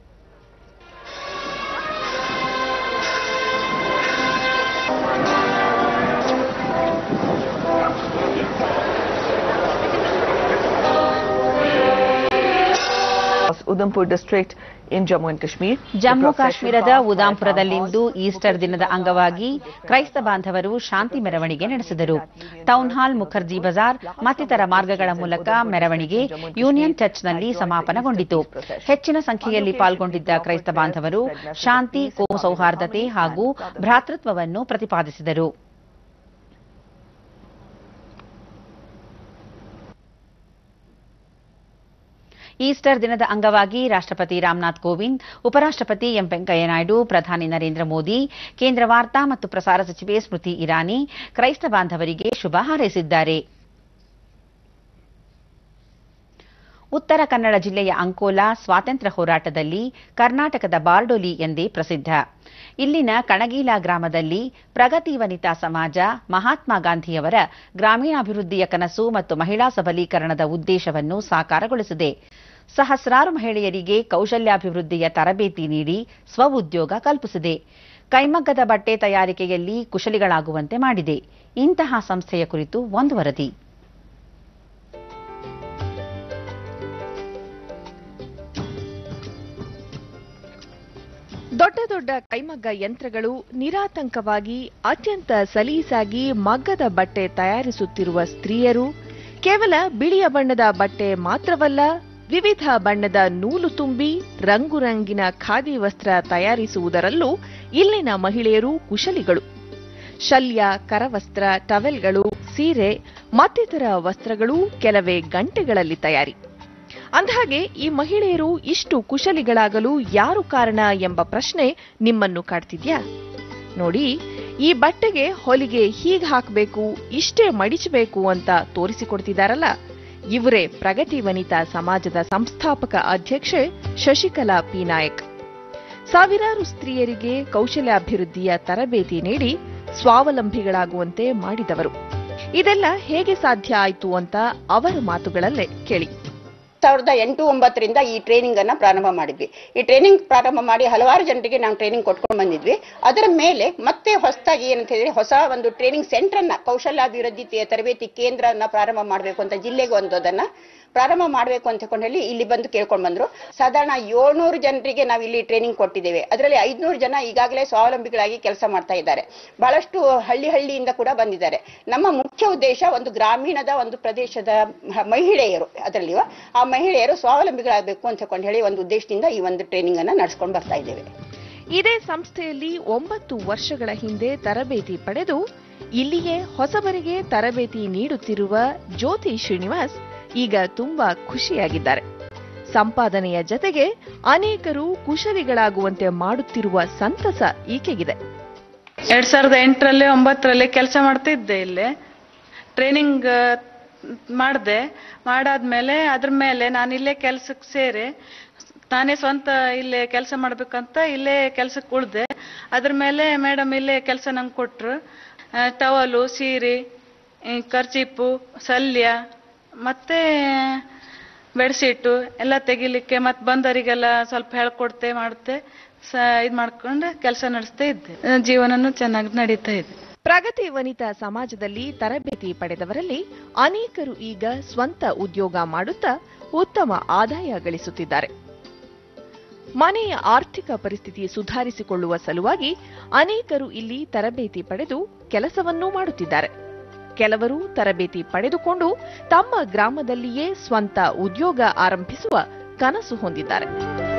Udhampur district in Jammu and Kashmir. Jammu ಕಾಶ್ಮೀರದ ಉದಾಂಪುರದಲ್ಲಿಂದು ಈಸ್ಟರ್ ದಿನದ ಅಂಗವಾಗಿ ಕ್ರೈಸ್ತ ಬಾಂಧವರು ಶಾಂತಿ ಮೆರವಣಿಗೆ ನಡೆಸಿದರು. ಟೌನ್ ಹಾಲ್, ಮುಖರ್ಜಿ ಬಜಾರ್ ಮತ್ತಿತರ ಮಾರ್ಗಗಳ ಮೂಲಕ ಮೆರವಣಿಗೆ ಯೂನಿಯನ್ ಚರ್ಚ್ನಲ್ಲಿ ಸಮಾಪನಗೊಂಡಿತು. ಹೆಚ್ಚಿನ ಸಂಖ್ಯೆಯಲ್ಲಿ ಪಾಲ್ಗೊಂಡಿದ್ದ ಕ್ರೈಸ್ತ ಬಾಂಧವರು ಶಾಂತಿ, ಕೋಮು ಸೌಹಾರ್ದತೆ ಹಾಗೂ ಭ್ರಾತೃತ್ವವನ್ನು ಪ್ರತಿಪಾದಿಸಿದರು. ಈಸ್ಟರ್ ದಿನದ ಅಂಗವಾಗಿ ರಾಷ್ಟ್ರಪತಿ ರಾಮನಾಥ್ ಕೋವಿಂದ್, ಉಪರಾಷ್ಟ್ರಪತಿ ಎಂ ವೆಂಕಯ್ಯ ನಾಯ್ಡು, ಪ್ರಧಾನಿ ನರೇಂದ್ರ ಮೋದಿ, ಕೇಂದ್ರ ವಾರ್ತಾ ಮತ್ತು ಪ್ರಸಾರ ಸಚಿವೆ ಸ್ಮೃತಿ ಇರಾನಿ ಕ್ರೈಸ್ತ ಬಾಂಧವರಿಗೆ ಶುಭ ಹಾರೈಸಿದ್ದಾರೆ. ಉತ್ತರ ಕನ್ನಡ ಜಿಲ್ಲೆಯ ಅಂಕೋಲಾ ಸ್ವಾತಂತ್ರ್ಯ ಹೋರಾಟದಲ್ಲಿ ಕರ್ನಾಟಕದ ಬಾರ್ಡೋಲಿ ಎಂದೇ ಪ್ರಸಿದ್ಧ. ಇಲ್ಲಿನ ಕಣಗೀಲ ಗ್ರಾಮದಲ್ಲಿ ಪ್ರಗತಿ ವನಿತಾ ಸಮಾಜ ಮಹಾತ್ಮ ಗಾಂಧಿಯವರ ಗ್ರಾಮೀಣಾಭಿವೃದ್ಧಿಯ ಕನಸು ಮತ್ತು ಮಹಿಳಾ ಸಬಲೀಕರಣದ ಉದ್ದೇಶವನ್ನು ಸಾಕಾರಗೊಳಿಸಿದೆ. ಸಹಸ್ರಾರು ಮಹಿಳೆಯರಿಗೆ ಕೌಶಲ್ಯಾಭಿವೃದ್ಧಿಯ ತರಬೇತಿ ನೀಡಿ ಸ್ವಉದ್ಯೋಗ ಕಲ್ಪಿಸಿದೆ. ಕೈಮಗ್ಗದ ಬಟ್ಟೆ ತಯಾರಿಕೆಯಲ್ಲಿ ಕುಶಲಿಗಳಾಗುವಂತೆ ಮಾಡಿದೆ. ಇಂತಹ ಸಂಸ್ಥೆಯ ಕುರಿತು ಒಂದು ವರದಿ. ದೊಡ್ಡ ದೊಡ್ಡ ಕೈಮಗ್ಗ ಯಂತ್ರಗಳು ನಿರಾತಂಕವಾಗಿ ಅತ್ಯಂತ ಸಲೀಸಾಗಿ ಮಗ್ಗದ ಬಟ್ಟೆ ತಯಾರಿಸುತ್ತಿರುವ ಸ್ತ್ರೀಯರು ಕೇವಲ ಬಿಳಿಯ ಬಣ್ಣದ ಬಟ್ಟೆ ಮಾತ್ರವಲ್ಲ, ವಿವಿಧ ಬಣ್ಣದ ನೂಲು ತುಂಬಿ ರಂಗುರಂಗಿನ ಖಾದಿ ವಸ್ತ್ರ ತಯಾರಿಸುವುದರಲ್ಲೂ ಇಲ್ಲಿನ ಮಹಿಳೆಯರು ಕುಶಲಿಗಳು. ಶಲ್ಯ, ಕರವಸ್ತ್ರ, ಟವೆಲ್ಗಳು, ಸೀರೆ ಮತ್ತಿತರ ವಸ್ತ್ರಗಳು ಕೆಲವೇ ಗಂಟೆಗಳಲ್ಲಿ ತಯಾರಿ. ಅಂದಹಾಗೆ ಈ ಮಹಿಳೆಯರು ಇಷ್ಟು ಕುಶಲಿಗಳಾಗಲು ಯಾರು ಕಾರಣ ಎಂಬ ಪ್ರಶ್ನೆ ನಿಮ್ಮನ್ನು ಕಾಡ್ತಿದ್ಯಾ? ನೋಡಿ, ಈ ಬಟ್ಟೆಗೆ ಹೊಲಿಗೆ ಹೀಗೆ ಹಾಕಬೇಕು, ಇಷ್ಟೇ ಮಡಿಚಬೇಕು ಅಂತ ತೋರಿಸಿಕೊಡ್ತಿದ್ದಾರಲ್ಲ, ಇವರೇ ಪ್ರಗತಿ ವನಿತಾ ಸಮಾಜದ ಸಂಸ್ಥಾಪಕ ಅಧ್ಯಕ್ಷೆ ಶಶಿಕಲಾ ಪಿ ನಾಯಕ್. ಸಾವಿರಾರು ಸ್ತ್ರೀಯರಿಗೆ ಕೌಶಲ್ಯಾಭಿವೃದ್ಧಿಯ ತರಬೇತಿ ನೀಡಿ ಸ್ವಾವಲಂಬಿಗಳಾಗುವಂತೆ ಮಾಡಿದವರು. ಇದೆಲ್ಲ ಹೇಗೆ ಸಾಧ್ಯ ಆಯಿತು ಅಂತ ಅವರ ಮಾತುಗಳಲ್ಲೇ ಕೇಳಿ. 2008-09 ಈ ಟ್ರೈನಿಂಗ್ ಅನ್ನ ಪ್ರಾರಂಭ ಮಾಡಿದ್ವಿ. ಈ ಟ್ರೈನಿಂಗ್ ಪ್ರಾರಂಭ ಮಾಡಿ ಹಲವಾರು ಜನರಿಗೆ ನಾವು ಟ್ರೈನಿಂಗ್ ಕೊಟ್ಕೊಂಡು ಬಂದಿದ್ವಿ. ಅದರ ಮೇಲೆ ಮತ್ತೆ ಹೊಸದಾಗಿ ಏನಂತ ಹೇಳಿದ್ರೆ ಹೊಸ ಒಂದು ಟ್ರೈನಿಂಗ್ ಸೆಂಟರ್ ಅನ್ನ, ಕೌಶಲ್ಯಾಭಿವೃದ್ಧಿ ತರಬೇತಿ ಕೇಂದ್ರನ ಪ್ರಾರಂಭ ಮಾಡಬೇಕು ಅಂತ ಜಿಲ್ಲೆಗೆ ಒಂದನ್ನ ಪ್ರಾರಂಭ ಮಾಡಬೇಕು ಅಂತ ಹೇಳಿ ಇಲ್ಲಿ ಬಂದು ಕೇಳ್ಕೊಂಡು ಬಂದ್ರು. ಸಾಧಾರಣ 700 ಜನರಿಗೆ ನಾವು ಇಲ್ಲಿ ಟ್ರೈನಿಂಗ್ ಕೊಟ್ಟಿದ್ದೇವೆ. ಅದರಲ್ಲಿ 500 ಜನ ಈಗಾಗಲೇ ಸ್ವಾವಲಂಬಿಗಳಾಗಿ ಕೆಲಸ ಮಾಡ್ತಾ ಇದ್ದಾರೆ. ಬಹಳಷ್ಟು ಹಳ್ಳಿಯಿಂದ ಕೂಡ ಬಂದಿದ್ದಾರೆ. ನಮ್ಮ ಮುಖ್ಯ ಉದ್ದೇಶ ಒಂದು ಗ್ರಾಮೀಣದ ಒಂದು ಪ್ರದೇಶದ ಮಹಿಳೆಯರು, ಅದರಲ್ಲಿ ಆ ಮಹಿಳೆಯರು ಸ್ವಾವಲಂಬಿಗಳಾಗಬೇಕು ಅಂತ ಹೇಳಿ ಒಂದು ಉದ್ದೇಶದಿಂದ ಈ ಒಂದು ಟ್ರೈನಿಂಗ್ ಅನ್ನ ನಡೆಸ್ಕೊಂಡು ಬರ್ತಾ ಇದ್ದೇವೆ. ಇದೇ ಸಂಸ್ಥೆಯಲ್ಲಿ 9 ವರ್ಷಗಳ ಹಿಂದೆ ತರಬೇತಿ ಪಡೆದು ಇಲ್ಲಿಯೇ ಹೊಸಬರಿಗೆ ತರಬೇತಿ ನೀಡುತ್ತಿರುವ ಜ್ಯೋತಿ ಶ್ರೀನಿವಾಸ್ ಈಗ ತುಂಬಾ ಖುಷಿಯಾಗಿದ್ದಾರೆ. ಸಂಪಾದನೆಯ ಜತೆಗೆ ಅನೇಕರು ಕುಶಲಿಗಳಾಗುವಂತೆ ಮಾಡುತ್ತಿರುವ ಸಂತಸ ಈಕೆಗಿದೆ. 2008ರಲ್ಲಿ 9ರಲ್ಲಿ ಕೆಲಸ ಮಾಡ್ತಾ ಇದ್ದೆ. ಇಲ್ಲೇ ಟ್ರೈನಿಂಗ್ ಮಾಡಾದ್ಮೇಲೆ ಅದ್ರ ಮೇಲೆ ನಾನು ಇಲ್ಲೇ ಕೆಲಸಕ್ಕೆ ಸೇರಿ ನಾನೇ ಸ್ವಂತ ಇಲ್ಲೇ ಕೆಲಸ ಮಾಡ್ಬೇಕಂತ ಇಲ್ಲೇ ಕೆಲಸಕ್ಕೆ ಉಳ್ದೆ. ಅದ್ರ ಮೇಲೆ ಮೇಡಮ್ ಇಲ್ಲೇ ಕೆಲಸ ನಂಗೆ ಕೊಟ್ರು. ಟವಲು, ಸೀರೆ, ಕರ್ಚೀಪು, ಸಲ್ಯ ಮತ್ತೆ ಬೆಡ್ಶೀಟು ಎಲ್ಲ ತೆಗಿಲಿಕ್ಕೆ ಮತ್ತೆ ಬಂದವರಿಗೆಲ್ಲ ಸ್ವಲ್ಪ ಹೇಳ್ಕೊಡ್ತೆ ಮಾಡ್ತೆ ಇದು ಮಾಡ್ಕೊಂಡು ಕೆಲಸ ನಡೆಸ್ತಾ ಇದ್ದೆ. ಜೀವನನೂ ಚೆನ್ನಾಗಿ ನಡೀತಾ ಇದೆ. ಪ್ರಗತಿ ವನಿತಾ ಸಮಾಜದಲ್ಲಿ ತರಬೇತಿ ಪಡೆದವರಲ್ಲಿ ಅನೇಕರು ಈಗ ಸ್ವಂತ ಉದ್ಯೋಗ ಮಾಡುತ್ತಾ ಉತ್ತಮ ಆದಾಯ ಗಳಿಸುತ್ತಿದ್ದಾರೆ. ಮನೆಯ ಆರ್ಥಿಕ ಪರಿಸ್ಥಿತಿ ಸುಧಾರಿಸಿಕೊಳ್ಳುವ ಸಲುವಾಗಿ ಅನೇಕರು ಇಲ್ಲಿ ತರಬೇತಿ ಪಡೆದು ಕೆಲಸವನ್ನೂ ಮಾಡುತ್ತಿದ್ದಾರೆ. ಕೆಲವರು ತರಬೇತಿ ಪಡೆದುಕೊಂಡು ತಮ್ಮ ಗ್ರಾಮದಲ್ಲಿಯೇ ಸ್ವಂತ ಉದ್ಯೋಗ ಆರಂಭಿಸುವ ಕನಸು ಹೊಂದಿದ್ದಾರೆ.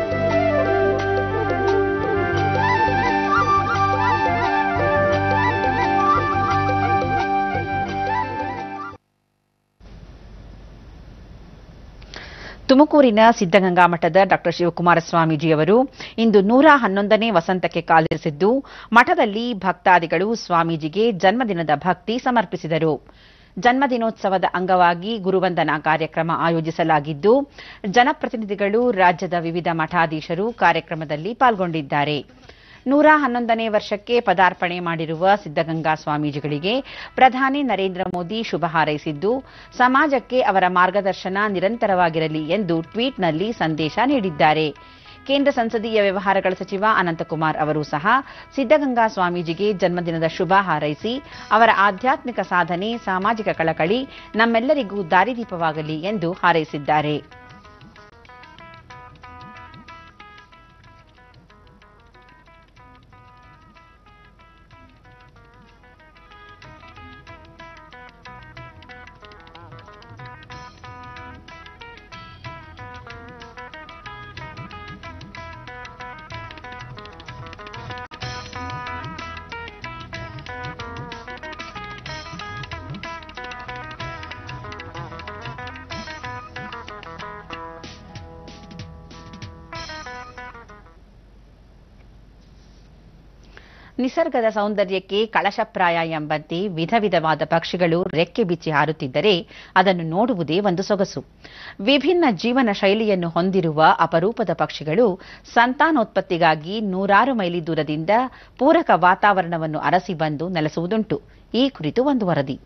ತುಮಕೂರಿನ ಸಿದ್ದಗಂಗಾ ಮಠದ ಡಾ ಶಿವಕುಮಾರ ಸ್ವಾಮೀಜಿಯವರು ಇಂದು 111ನೇ ವಸಂತಕ್ಕೆ ಕಾಲಿರಿಸಿದ್ದು, ಮಠದಲ್ಲಿ ಭಕ್ತಾದಿಗಳು ಸ್ವಾಮೀಜಿಗೆ ಜನ್ಮದಿನದ ಭಕ್ತಿ ಸಮರ್ಪಿಸಿದರು. ಜನ್ಮದಿನೋತ್ಸವದ ಅಂಗವಾಗಿ ಗುರುವಂದನಾ ಕಾರ್ಯಕ್ರಮ ಆಯೋಜಿಸಲಾಗಿದ್ದು, ಜನಪ್ರತಿನಿಧಿಗಳು, ರಾಜ್ಯದ ವಿವಿಧ ಮಠಾಧೀಶರು ಕಾರ್ಯಕ್ರಮದಲ್ಲಿ ಪಾಲ್ಗೊಂಡಿದ್ದಾರೆ. 111ನೇ ವರ್ಷಕ್ಕೆ ಪದಾರ್ಪಣೆ ಮಾಡಿರುವ ಸಿದ್ದಗಂಗಾ ಸ್ವಾಮೀಜಿಗಳಿಗೆ ಪ್ರಧಾನಿ ನರೇಂದ್ರ ಮೋದಿ ಶುಭ ಹಾರೈಸಿದ್ದು, ಸಮಾಜಕ್ಕೆ ಅವರ ಮಾರ್ಗದರ್ಶನ ನಿರಂತರವಾಗಿರಲಿ ಎಂದು ಟ್ವೀಟ್ನಲ್ಲಿ ಸಂದೇಶ ನೀಡಿದ್ದಾರೆ. ಕೇಂದ್ರ ಸಂಸದೀಯ ವ್ಯವಹಾರಗಳ ಸಚಿವ ಅನಂತಕುಮಾರ್ ಅವರು ಸಹ ಸಿದ್ದಗಂಗಾ ಸ್ವಾಮೀಜಿಗೆ ಜನ್ಮದಿನದ ಶುಭ ಹಾರೈಸಿ ಅವರ ಆಧ್ಯಾತ್ಮಿಕ ಸಾಧನೆ, ಸಾಮಾಜಿಕ ಕಳಕಳಿ ನಮ್ಮೆಲ್ಲರಿಗೂ ದಾರಿದೀಪವಾಗಲಿ ಎಂದು ಹಾರೈಸಿದ್ದಾರೆ. ನಿಸರ್ಗದ ಸೌಂದರ್ಯಕ್ಕೆ ಕಳಶಪ್ರಾಯ ಎಂಬಂತೆ ವಿಧ ವಿಧವಾದ ಪಕ್ಷಿಗಳು ರೆಕ್ಕೆ ಬಿಚ್ಚಿ ಹಾರುತ್ತಿದ್ದರೆ ಅದನ್ನು ನೋಡುವುದೇ ಒಂದು ಸೊಗಸು. ವಿಭಿನ್ನ ಜೀವನ ಶೈಲಿಯನ್ನು ಹೊಂದಿರುವ ಅಪರೂಪದ ಪಕ್ಷಿಗಳು ಸಂತಾನೋತ್ಪತ್ತಿಗಾಗಿ 100 ಮೈಲಿ ದೂರದಿಂದ ಪೂರಕ ವಾತಾವರಣವನ್ನು ಅರಸಿ ಬಂದು ನೆಲೆಸುವುದುಂಟು. ಈ ಕುರಿತು ಒಂದು ವರದಿ.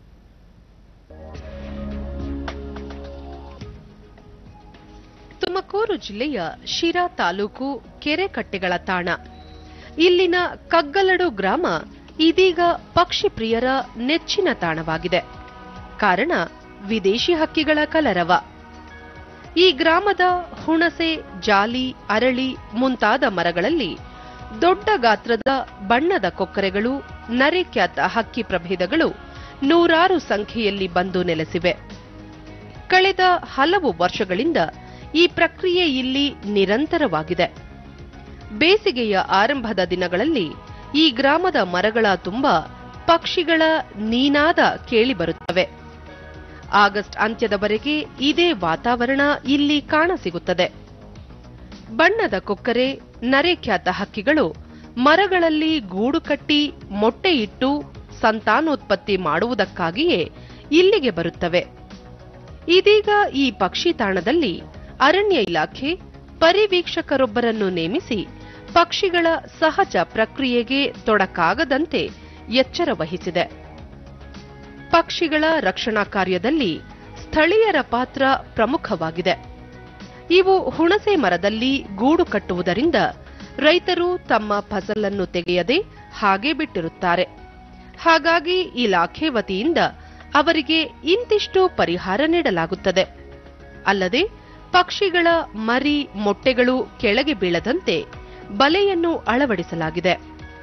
ತುಮಕೂರು ಜಿಲ್ಲೆಯ ಶಿರಾ ತಾಲೂಕು ಕೆರೆಕಟ್ಟೆಗಳ ತಾಣ. ಇಲ್ಲಿನ ಕಗ್ಗಲಡು ಗ್ರಾಮ ಇದೀಗ ಪಕ್ಷಿ ಪ್ರಿಯರ ನೆಚ್ಚಿನ ತಾಣವಾಗಿದೆ. ಕಾರಣ ವಿದೇಶಿ ಹಕ್ಕಿಗಳ ಕಲರವ. ಈ ಗ್ರಾಮದ ಹುಣಸೆ, ಜಾಲಿ, ಅರಳಿ ಮುಂತಾದ ಮರಗಳಲ್ಲಿ ದೊಡ್ಡ ಗಾತ್ರದ ಬಣ್ಣದ ಕೊಕ್ಕರೆಗಳು, ನರೆಕ್ಯಾತ ಹಕ್ಕಿ ಪ್ರಭೇದಗಳು 100 ಸಂಖ್ಯೆಯಲ್ಲಿ ಬಂದು ನೆಲೆಸಿವೆ. ಕಳೆದ ಹಲವು ವರ್ಷಗಳಿಂದ ಈ ಪ್ರಕ್ರಿಯೆ ಇಲ್ಲಿ ನಿರಂತರವಾಗಿದೆ. ಬೇಸಿಗೆಯ ಆರಂಭದ ದಿನಗಳಲ್ಲಿ ಈ ಗ್ರಾಮದ ಮರಗಳ ತುಂಬ ಪಕ್ಷಿಗಳ ನೀನಾದ ಕೇಳಿಬರುತ್ತವೆ. ಆಗಸ್ಟ್ ಅಂತ್ಯದವರೆಗೆ ಇದೇ ವಾತಾವರಣ ಇಲ್ಲಿ ಕಾಣಸಿಗುತ್ತದೆ. ಬಣ್ಣದ ಕೊಕ್ಕರೆ, ನರೆಕ್ಯಾತ ಹಕ್ಕಿಗಳು ಮರಗಳಲ್ಲಿ ಗೂಡು ಕಟ್ಟಿ ಮೊಟ್ಟೆ ಇಟ್ಟು ಸಂತಾನೋತ್ಪತ್ತಿ ಮಾಡುವುದಕ್ಕಾಗಿಯೇ ಇಲ್ಲಿಗೆ ಬರುತ್ತವೆ. ಇದೀಗ ಈ ಪಕ್ಷಿ ತಾಣದಲ್ಲಿ ಅರಣ್ಯ ಇಲಾಖೆ ಪರಿವೀಕ್ಷಕರೊಬ್ಬರನ್ನು ನೇಮಿಸಿ ಪಕ್ಷಿಗಳ ಸಹಜ ಪ್ರಕ್ರಿಯೆಗೆ ತೊಡಕಾಗದಂತೆ ಎಚ್ಚರ ವಹಿಸಿದೆ. ಪಕ್ಷಿಗಳ ರಕ್ಷಣಾ ಕಾರ್ಯದಲ್ಲಿ ಸ್ಥಳೀಯರ ಪಾತ್ರ ಪ್ರಮುಖವಾಗಿದೆ. ಇವು ಹುಣಸೆ ಮರದಲ್ಲಿ ಗೂಡು ಕಟ್ಟುವುದರಿಂದ ರೈತರು ತಮ್ಮ ಫಸಲನ್ನು ತೆಗೆಯದೆ ಹಾಗೆ ಬಿಟ್ಟಿರುತ್ತಾರೆ. ಹಾಗಾಗಿ ಇಲಾಖೆ ವತಿಯಿಂದ ಅವರಿಗೆ ಇಂತಿಷ್ಟು ಪರಿಹಾರ ನೀಡಲಾಗುತ್ತದೆ. ಅಲ್ಲದೆ ಪಕ್ಷಿಗಳ ಮರಿ, ಮೊಟ್ಟೆಗಳು ಕೆಳಗೆ ಬೀಳದಂತೆ ಬಲೆಯನ್ನು ಅಳವಡಿಸಲಾಗಿದೆ.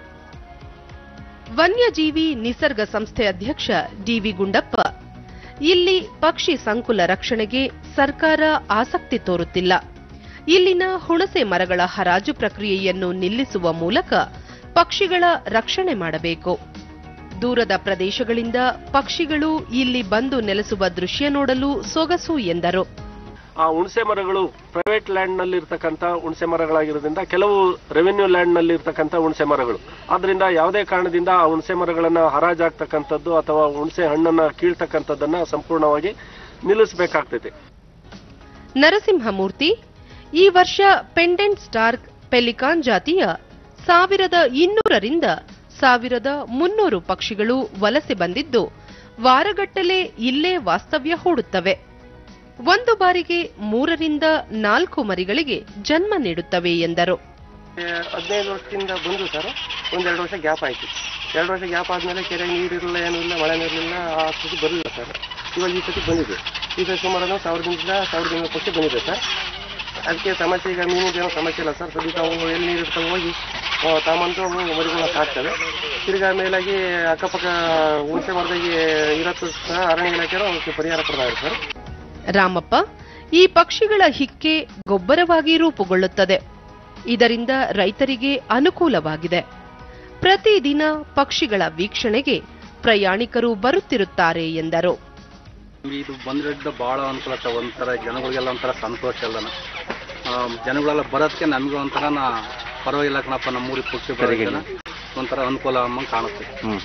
ವನ್ಯಜೀವಿ ನಿಸರ್ಗ ಸಂಸ್ಥೆ ಅಧ್ಯಕ್ಷ ಡಿವಿ ಗುಂಡಪ್ಪ, ಇಲ್ಲಿ ಪಕ್ಷಿ ಸಂಕುಲ ರಕ್ಷಣೆಗೆ ಸರ್ಕಾರ ಆಸಕ್ತಿ ತೋರುತ್ತಿಲ್ಲ. ಇಲ್ಲಿನ ಹುಣಸೆ ಮರಗಳ ಹರಾಜು ಪ್ರಕ್ರಿಯೆಯನ್ನು ನಿಲ್ಲಿಸುವ ಮೂಲಕ ಪಕ್ಷಿಗಳ ರಕ್ಷಣೆ ಮಾಡಬೇಕು. ದೂರದ ಪ್ರದೇಶಗಳಿಂದ ಪಕ್ಷಿಗಳು ಇಲ್ಲಿ ಬಂದು ನೆಲೆಸುವ ದೃಶ್ಯ ನೋಡಲು ಸೊಗಸು ಎಂದರು. ಆ ಹುಣಸೆ ಮರಗಳು ಪ್ರೈವೇಟ್ ಲ್ಯಾಂಡ್ ನಲ್ಲಿ ಇರ್ತಕ್ಕಂಥ ಹುಣಸೆ ಮರಗಳಾಗಿರೋದ್ರಿಂದ ಕೆಲವು ರೆವೆನ್ಯೂ ಲ್ಯಾಂಡ್ ನಲ್ಲಿ ಇರ್ತಕ್ಕಂಥ ಹುಣಸೆ ಮರಗಳು. ಆದ್ರಿಂದ ಯಾವುದೇ ಕಾರಣದಿಂದ ಆ ಹುಣಸೆ ಮರಗಳನ್ನ ಹರಾಜಾಗ್ತಕ್ಕಂಥದ್ದು ಅಥವಾ ಹುಣಸೆ ಹಣ್ಣನ್ನ ಕೀಳ್ತಕ್ಕಂಥದ್ದನ್ನ ಸಂಪೂರ್ಣವಾಗಿ ನಿಲ್ಲಿಸಬೇಕಾಗ್ತೈತೆ. ನರಸಿಂಹಮೂರ್ತಿ, ಈ ವರ್ಷ ಪೆಂಡೆಂಟ್ ಸ್ಟಾರ್ಕ್ ಪೆಲಿಕಾನ್ ಜಾತಿಯ 1200ರಿಂದ 1300 ಪಕ್ಷಿಗಳು ವಲಸೆ ಬಂದಿದ್ದು ವಾರಗಟ್ಟಲೆ ಇಲ್ಲೇ ವಾಸ್ತವ್ಯ ಹೂಡುತ್ತವೆ. ಒಂದು ಬಾರಿಗೆ 3ರಿಂದ 4 ಮರಿಗಳಿಗೆ ಜನ್ಮ ನೀಡುತ್ತವೆ ಎಂದರು. 15 ವರ್ಷದಿಂದ ಬಂದು ಸರ್, 1-2 ವರ್ಷ ಗ್ಯಾಪ್ ಆಯ್ತು. 2 ವರ್ಷ ಗ್ಯಾಪ್ ಆದ್ಮೇಲೆ ಕೆರೆ ನೀರಿರಲಿಲ್ಲ, ಏನೂ ಇಲ್ಲ, ಮಳೆ ನೀರಿಲ್ಲ, ಆ ಸ್ಥಿತಿ ಬರಲಿಲ್ಲ ಸರ್. ಇವಾಗ ಈ ಸತಿ ಬಂದಿದೆ. ಈಗ ಸುಮಾರು 1500 ಪಕ್ಷಿ ಬಂದಿದೆ ಸರ್. ಅದಕ್ಕೆ ಸಮಸ್ಯೆ ಈಗ ಮೀನಿದೇನೋ ಸಮಸ್ಯೆ ಇಲ್ಲ ಸರ್. ಸದ್ಯಕ್ಕೆ ಅವು ಎಲ್ಲಿ ನೀರು ಇರ್ತಾವೆ ಹೋಗಿ ತಾಮಂತೂ ಮರಿಗಳನ್ನ ಸಾಕ್ತವೆ. ತಿರ್ಗಾ ಮೇಲಾಗಿ ಅಕ್ಕಪಕ್ಕ ಹುಣಸೆ ಮರದಾಗಿ ಇರತ್ತು ಸಹ ಅರಣ್ಯ ಇಲಾಖೆಯವರು ಅವಕ್ಕೆ ಪರಿಹಾರ ಕೊಡ್ತಾರೆ ಸರ್. ರಾಮಪ್ಪ, ಈ ಪಕ್ಷಿಗಳ ಹಿಕ್ಕೆ ಗೊಬ್ಬರವಾಗಿ ರೂಪುಗೊಳ್ಳುತ್ತದೆ. ಇದರಿಂದ ರೈತರಿಗೆ ಅನುಕೂಲವಾಗಿದೆ. ಪ್ರತಿದಿನ ಪಕ್ಷಿಗಳ ವೀಕ್ಷಣೆಗೆ ಪ್ರಯಾಣಿಕರು ಬರುತ್ತಿರುತ್ತಾರೆ ಎಂದರು. ಇದು ಬಂದ್ರಿಂದ ಬಹಳ ಅನುಕೂಲ. ಒಂಥರ ಜನಗಳಿಗೆಲ್ಲ ಒಂಥರ ಸಂತೋಷ ಅಲ್ಲ. ಜನಗಳೆಲ್ಲ ಬರೋದಕ್ಕೆ ನಮಗೂ ಒಂಥರ ಪರವಾಗಿಲ್ಲ ಕಣಪ್ಪ, ನಮ್ಮೂರಿಗೆ ಪಕ್ಷಿ ಬರೋದನ್ನ ಒಂಥರ ಅನುಕೂಲ ಅಮ್ಮಂಗೆ ಕಾಣುತ್ತೆ.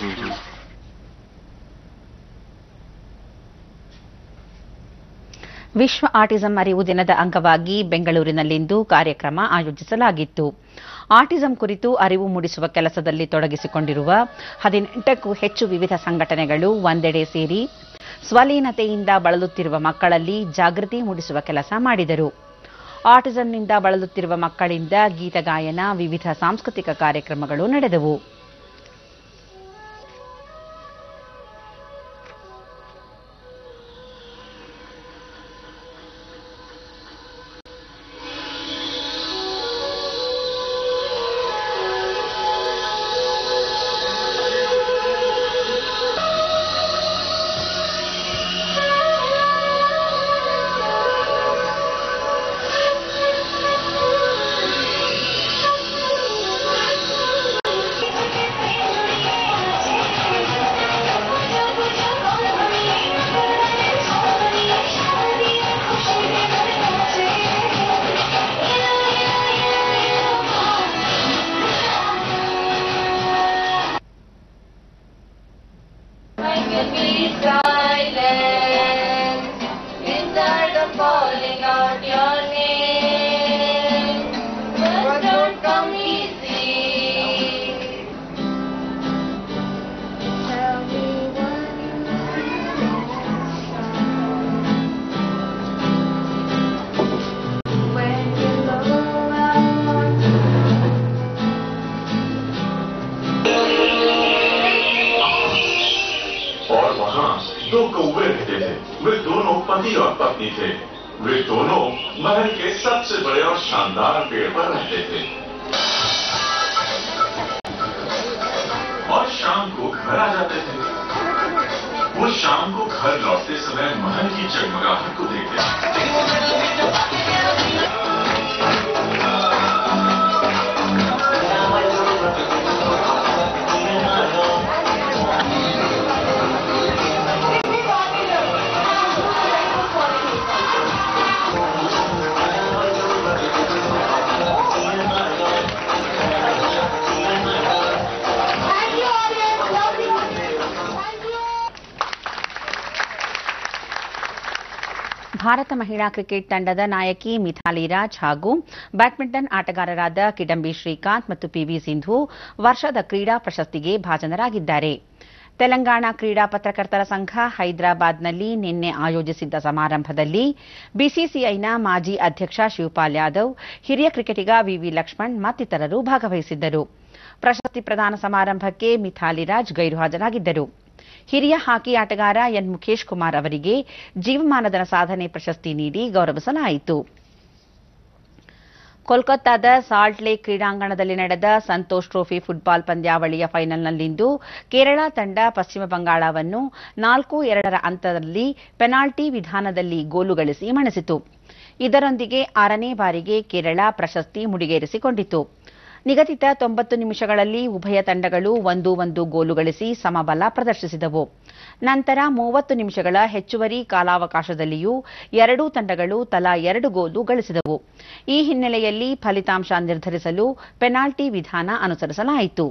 ವಿಶ್ವ ಆಟಿಸಂ ಅರಿವು ದಿನದ ಅಂಗವಾಗಿ ಬೆಂಗಳೂರಿನಲ್ಲಿಂದು ಕಾರ್ಯಕ್ರಮ ಆಯೋಜಿಸಲಾಗಿತ್ತು. ಆಟಿಸಂ ಕುರಿತು ಅರಿವು ಮೂಡಿಸುವ ಕೆಲಸದಲ್ಲಿ ತೊಡಗಿಸಿಕೊಂಡಿರುವ 18ಕ್ಕೂ ಹೆಚ್ಚು ವಿವಿಧ ಸಂಘಟನೆಗಳು ಒಂದೆಡೆ ಸೇರಿ ಸ್ವಲೀನತೆಯಿಂದ ಬಳಲುತ್ತಿರುವ ಮಕ್ಕಳಲ್ಲಿ ಜಾಗೃತಿ ಮೂಡಿಸುವ ಕೆಲಸ ಮಾಡಿದರು. ಆಟಿಸಂನಿಂದ ಬಳಲುತ್ತಿರುವ ಮಕ್ಕಳಿಂದ ಗೀತಗಾಯನ, ವಿವಿಧ ಸಾಂಸ್ಕೃತಿಕ ಕಾರ್ಯಕ್ರಮಗಳು ನಡೆದವು. can be silent inside the calling out your name. But don't come easy. Tell me when you know और वहाँ दो कौवे रहते थे। वे दोनों पति और पत्नी थे। वे दोनों महल के सबसे बड़े और शानदार पेड़ पर रहते थे। और शाम को घर आ जाते थे। वो शाम को घर लौटते समय महल की जगमगाहट को देखते थे। ಭಾರತ ಮಹಿಳಾ ಕ್ರಿಕೆಟ್ ತಂಡದ ನಾಯಕಿ ಮಿಥಾಲಿ ರಾಜ್ ಹಾಗೂ ಬ್ಯಾಡ್ಮಿಂಟನ್ ಆಟಗಾರರಾದ ಕಿಡಂಬಿ ಶ್ರೀಕಾಂತ್ ಮತ್ತು ಪಿವಿ ಸಿಂಧು ವರ್ಷದ ಕ್ರೀಡಾ ಪ್ರಶಸ್ತಿಗೆ ಭಾಜನರಾಗಿದ್ದಾರೆ. ತೆಲಂಗಾಣ ಕ್ರೀಡಾ ಪತ್ರಕರ್ತರ ಸಂಘ ಹೈದರಾಬಾದ್ನಲ್ಲಿ ನಿನ್ನೆ ಆಯೋಜಿಸಿದ್ದ ಸಮಾರಂಭದಲ್ಲಿ ಬಿಸಿಸಿಐನ ಮಾಜಿ ಅಧ್ಯಕ್ಷ ಶಿವಪಾಲ್ ಯಾದವ್, ಹಿರಿಯ ಕ್ರಿಕೆಟಿಗ ವಿವಿ ಲಕ್ಷ್ಮಣ್ ಮತ್ತಿತರರು ಭಾಗವಹಿಸಿದ್ದರು. ಪ್ರಶಸ್ತಿ ಪ್ರದಾನ ಸಮಾರಂಭಕ್ಕೆ ಮಿಥಾಲಿ ರಾಜ್ ಗೈರು ಹಾಜರಾಗಿದ್ದರು. ಹಿರಿಯ ಹಾಕಿ ಆಟಗಾರ ಎನ್ ಮುಖೇಶ್ ಕುಮಾರ್ ಅವರಿಗೆ ಜೀವಮಾನದ ಸಾಧನೆ ಪ್ರಶಸ್ತಿ ನೀಡಿ ಗೌರವಿಸಲಾಯಿತು. ಕೋಲ್ಕತ್ತಾದ ಸಾಲ್ಟ್ ಲೇಕ್ ಕ್ರೀಡಾಂಗಣದಲ್ಲಿ ನಡೆದ ಸಂತೋಷ್ ಟ್ರೋಫಿ ಫುಟ್ಬಾಲ್ ಪಂದ್ಯಾವಳಿಯ ಫೈನಲ್ನಲ್ಲಿಂದು ಕೇರಳ ತಂಡ ಪಶ್ಚಿಮ ಬಂಗಾಳವನ್ನು 4-2 ಅಂತರದಲ್ಲಿ ಪೆನಾಲ್ಟಿ ವಿಧಾನದಲ್ಲಿ ಗೋಲು ಗಳಿಸಿ ಮಣಿಸಿತು. ಇದರೊಂದಿಗೆ 6ನೇ ಬಾರಿಗೆ ಕೇರಳ ಪ್ರಶಸ್ತಿ ಮುಡಿಗೇರಿಸಿಕೊಂಡಿತು. ನಿಗದಿತ 90 ನಿಮಿಷಗಳಲ್ಲಿ ಉಭಯ ತಂಡಗಳು 1-1 ಗೋಲು ಗಳಿಸಿ ಸಮಬಲ ಪ್ರದರ್ಶಿಸಿದವು. ನಂತರ 30 ನಿಮಿಷಗಳ ಹೆಚ್ಚುವರಿ ಕಾಲಾವಕಾಶದಲ್ಲಿಯೂ ಎರಡೂ ತಂಡಗಳು ತಲಾ 2 ಗೋಲು ಗಳಿಸಿದವು. ಈ ಹಿನ್ನೆಲೆಯಲ್ಲಿ ಫಲಿತಾಂಶ ನಿರ್ಧರಿಸಲು ಪೆನಾಲ್ಟಿ ವಿಧಾನ ಅನುಸರಿಸಲಾಯಿತು.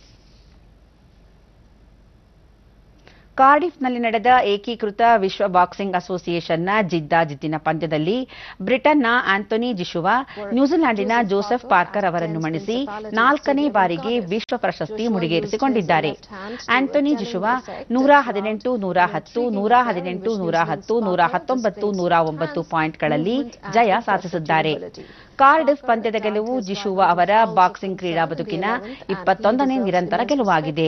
ಕಾರ್ಡಿಫ್ನಲ್ಲಿ ನಡೆದ ಏಕೀಕೃತ ವಿಶ್ವ ಬಾಕ್ಸಿಂಗ್ ಅಸೋಸಿಯೇಷನ್ನ ಜಿದ್ದಿನ ಪಂದ್ಯದಲ್ಲಿ ಬ್ರಿಟನ್ನ ಆಂಥೋನಿ ಜಿಶುವಾ ನ್ಯೂಜಿಲೆಂಡಿನ ಜೋಸೆಫ್ ಪಾರ್ಕರ್ ಅವರನ್ನು ಮಣಿಸಿ 4ನೇ ಬಾರಿಗೆ ವಿಶ್ವ ಪ್ರಶಸ್ತಿ ಮುಡಿಗೇರಿಸಿಕೊಂಡಿದ್ದಾರೆ. ಆಂಥೋನಿ ಜಿಶುವಾ 118, 110, 118, 110, 119, 109 ಪಾಯಿಂಟ್ಗಳಲ್ಲಿ ಜಯ ಸಾಧಿಸಿದ್ದಾರೆ. ಕಾರ್ಡಿಫ್ ಪಂದ್ಯದ ಗೆಲುವು ಜಿಶುವಾ ಅವರ ಬಾಕ್ಸಿಂಗ್ ಕ್ರೀಡಾ ಬದುಕಿನ 21ನೇ ನಿರಂತರ ಗೆಲುವಾಗಿದೆ.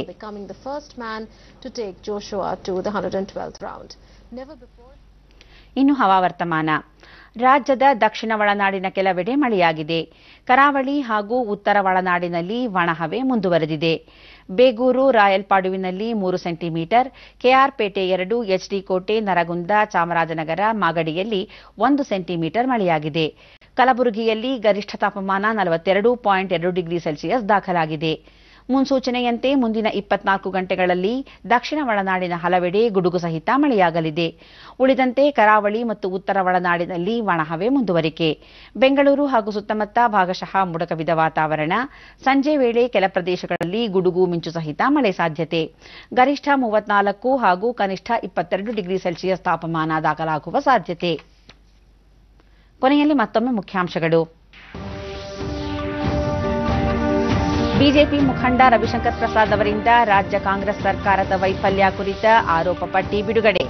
ಇನ್ನು ಹವಾವರ್ತಮಾನ. ರಾಜ್ಯದ ದಕ್ಷಿಣ ಒಳನಾಡಿನ ಕೆಲವೆಡೆ ಮಳೆಯಾಗಿದೆ. ಕರಾವಳಿ ಹಾಗೂ ಉತ್ತರ ಒಳನಾಡಿನಲ್ಲಿ ಒಣಹವೆ ಮುಂದುವರೆದಿದೆ. ಬೇಗೂರು, ರಾಯಲ್ಪಾಡುವಿನಲ್ಲಿ 3 centimetre, KR Pete 2, HD Kote, Naragund, Chamarajanagar, ಮಾಗಡಿಯಲ್ಲಿ 1 centimetre ಮಳೆಯಾಗಿದೆ. ಕಲಬುರಗಿಯಲ್ಲಿ ಗರಿಷ್ಠ ತಾಪಮಾನ 42.2 ಡಿಗ್ರಿ ಸೆಲ್ಸಿಯಸ್ ದಾಖಲಾಗಿದೆ. ಮುನ್ಸೂಚನೆಯಂತೆ ಮುಂದಿನ 24 ಗಂಟೆಗಳಲ್ಲಿ ದಕ್ಷಿಣ ಒಳನಾಡಿನ ಹಲವೆಡೆ ಗುಡುಗು ಸಹಿತ ಮಳೆಯಾಗಲಿದೆ. ಉಳಿದಂತೆ ಕರಾವಳಿ ಮತ್ತು ಉತ್ತರ ಒಳನಾಡಿನಲ್ಲಿ ಒಣಹವೆ ಮುಂದುವರಿಕೆ. ಬೆಂಗಳೂರು ಹಾಗೂ ಸುತ್ತಮುತ್ತ ಭಾಗಶಃ ಮೋಡಕವಿದ ವಾತಾವರಣ. ಸಂಜೆ ವೇಳೆ ಕೆಲ ಪ್ರದೇಶಗಳಲ್ಲಿ ಗುಡುಗು ಮಿಂಚು ಸಹಿತ ಮಳೆ ಸಾಧ್ಯತೆ. ಗರಿಷ್ಠ 34 ಹಾಗೂ ಕನಿಷ್ಠ 22 ಡಿಗ್ರಿ ಸೆಲ್ಸಿಯಸ್ ತಾಪಮಾನ ದಾಖಲಾಗುವ ಸಾಧ್ಯತೆ. ಕೊನೆಯಲ್ಲಿ ಮತ್ತೊಮ್ಮೆ ಮುಖ್ಯಾಂಶಗಳು. ಬಿಜೆಪಿ ಮುಖಂಡ ರವಿಶಂಕರ್ ಪ್ರಸಾದ್ ಅವರಿಂದ ರಾಜ್ಯ ಕಾಂಗ್ರೆಸ್ ಸರ್ಕಾರದ ವೈಫಲ್ಯ ಕುರಿತ ಆರೋಪ ಪಟ್ಟಿ ಬಿಡುಗಡೆ.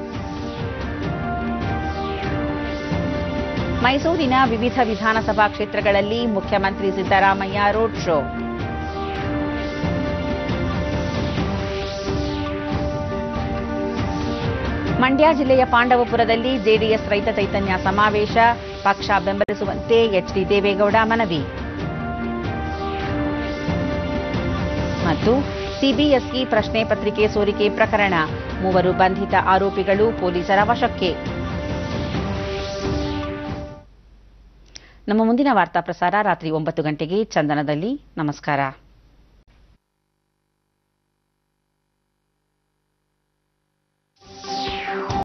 ಮೈಸೂರಿನ ವಿವಿಧ ವಿಧಾನಸಭಾ ಕ್ಷೇತ್ರಗಳಲ್ಲಿ ಮುಖ್ಯಮಂತ್ರಿ ಸಿದ್ದರಾಮಯ್ಯ ರೋಡ್ ಶೋ. ಮಂಡ್ಯ ಜಿಲ್ಲೆಯ ಪಾಂಡವಪುರದಲ್ಲಿ ಜೆಡಿಎಸ್ ರೈತ ಚೈತನ್ಯ ಸಮಾವೇಶ. ಪಕ್ಷ ಬೆಂಬಲಿಸುವಂತೆ ಎಚ್ಡಿ ದೇವೇಗೌಡ ಮನವಿ. ಮತ್ತು ಸಿಬಿಎಸ್ಇ ಪ್ರಶ್ನೆ ಪತ್ರಿಕೆ ಸೋರಿಕೆ ಪ್ರಕರಣ, 3 ಬಂಧಿತ ಆರೋಪಿಗಳು ಪೊಲೀಸರ ವಶಕ್ಕೆ. ನಮ್ಮ ಮುಂದಿನ ವಾರ್ತಾ ಪ್ರಸಾರ ರಾತ್ರಿ 9 ಗಂಟೆಗೆ ಚಂದನದಲ್ಲಿ. ನಮಸ್ಕಾರ.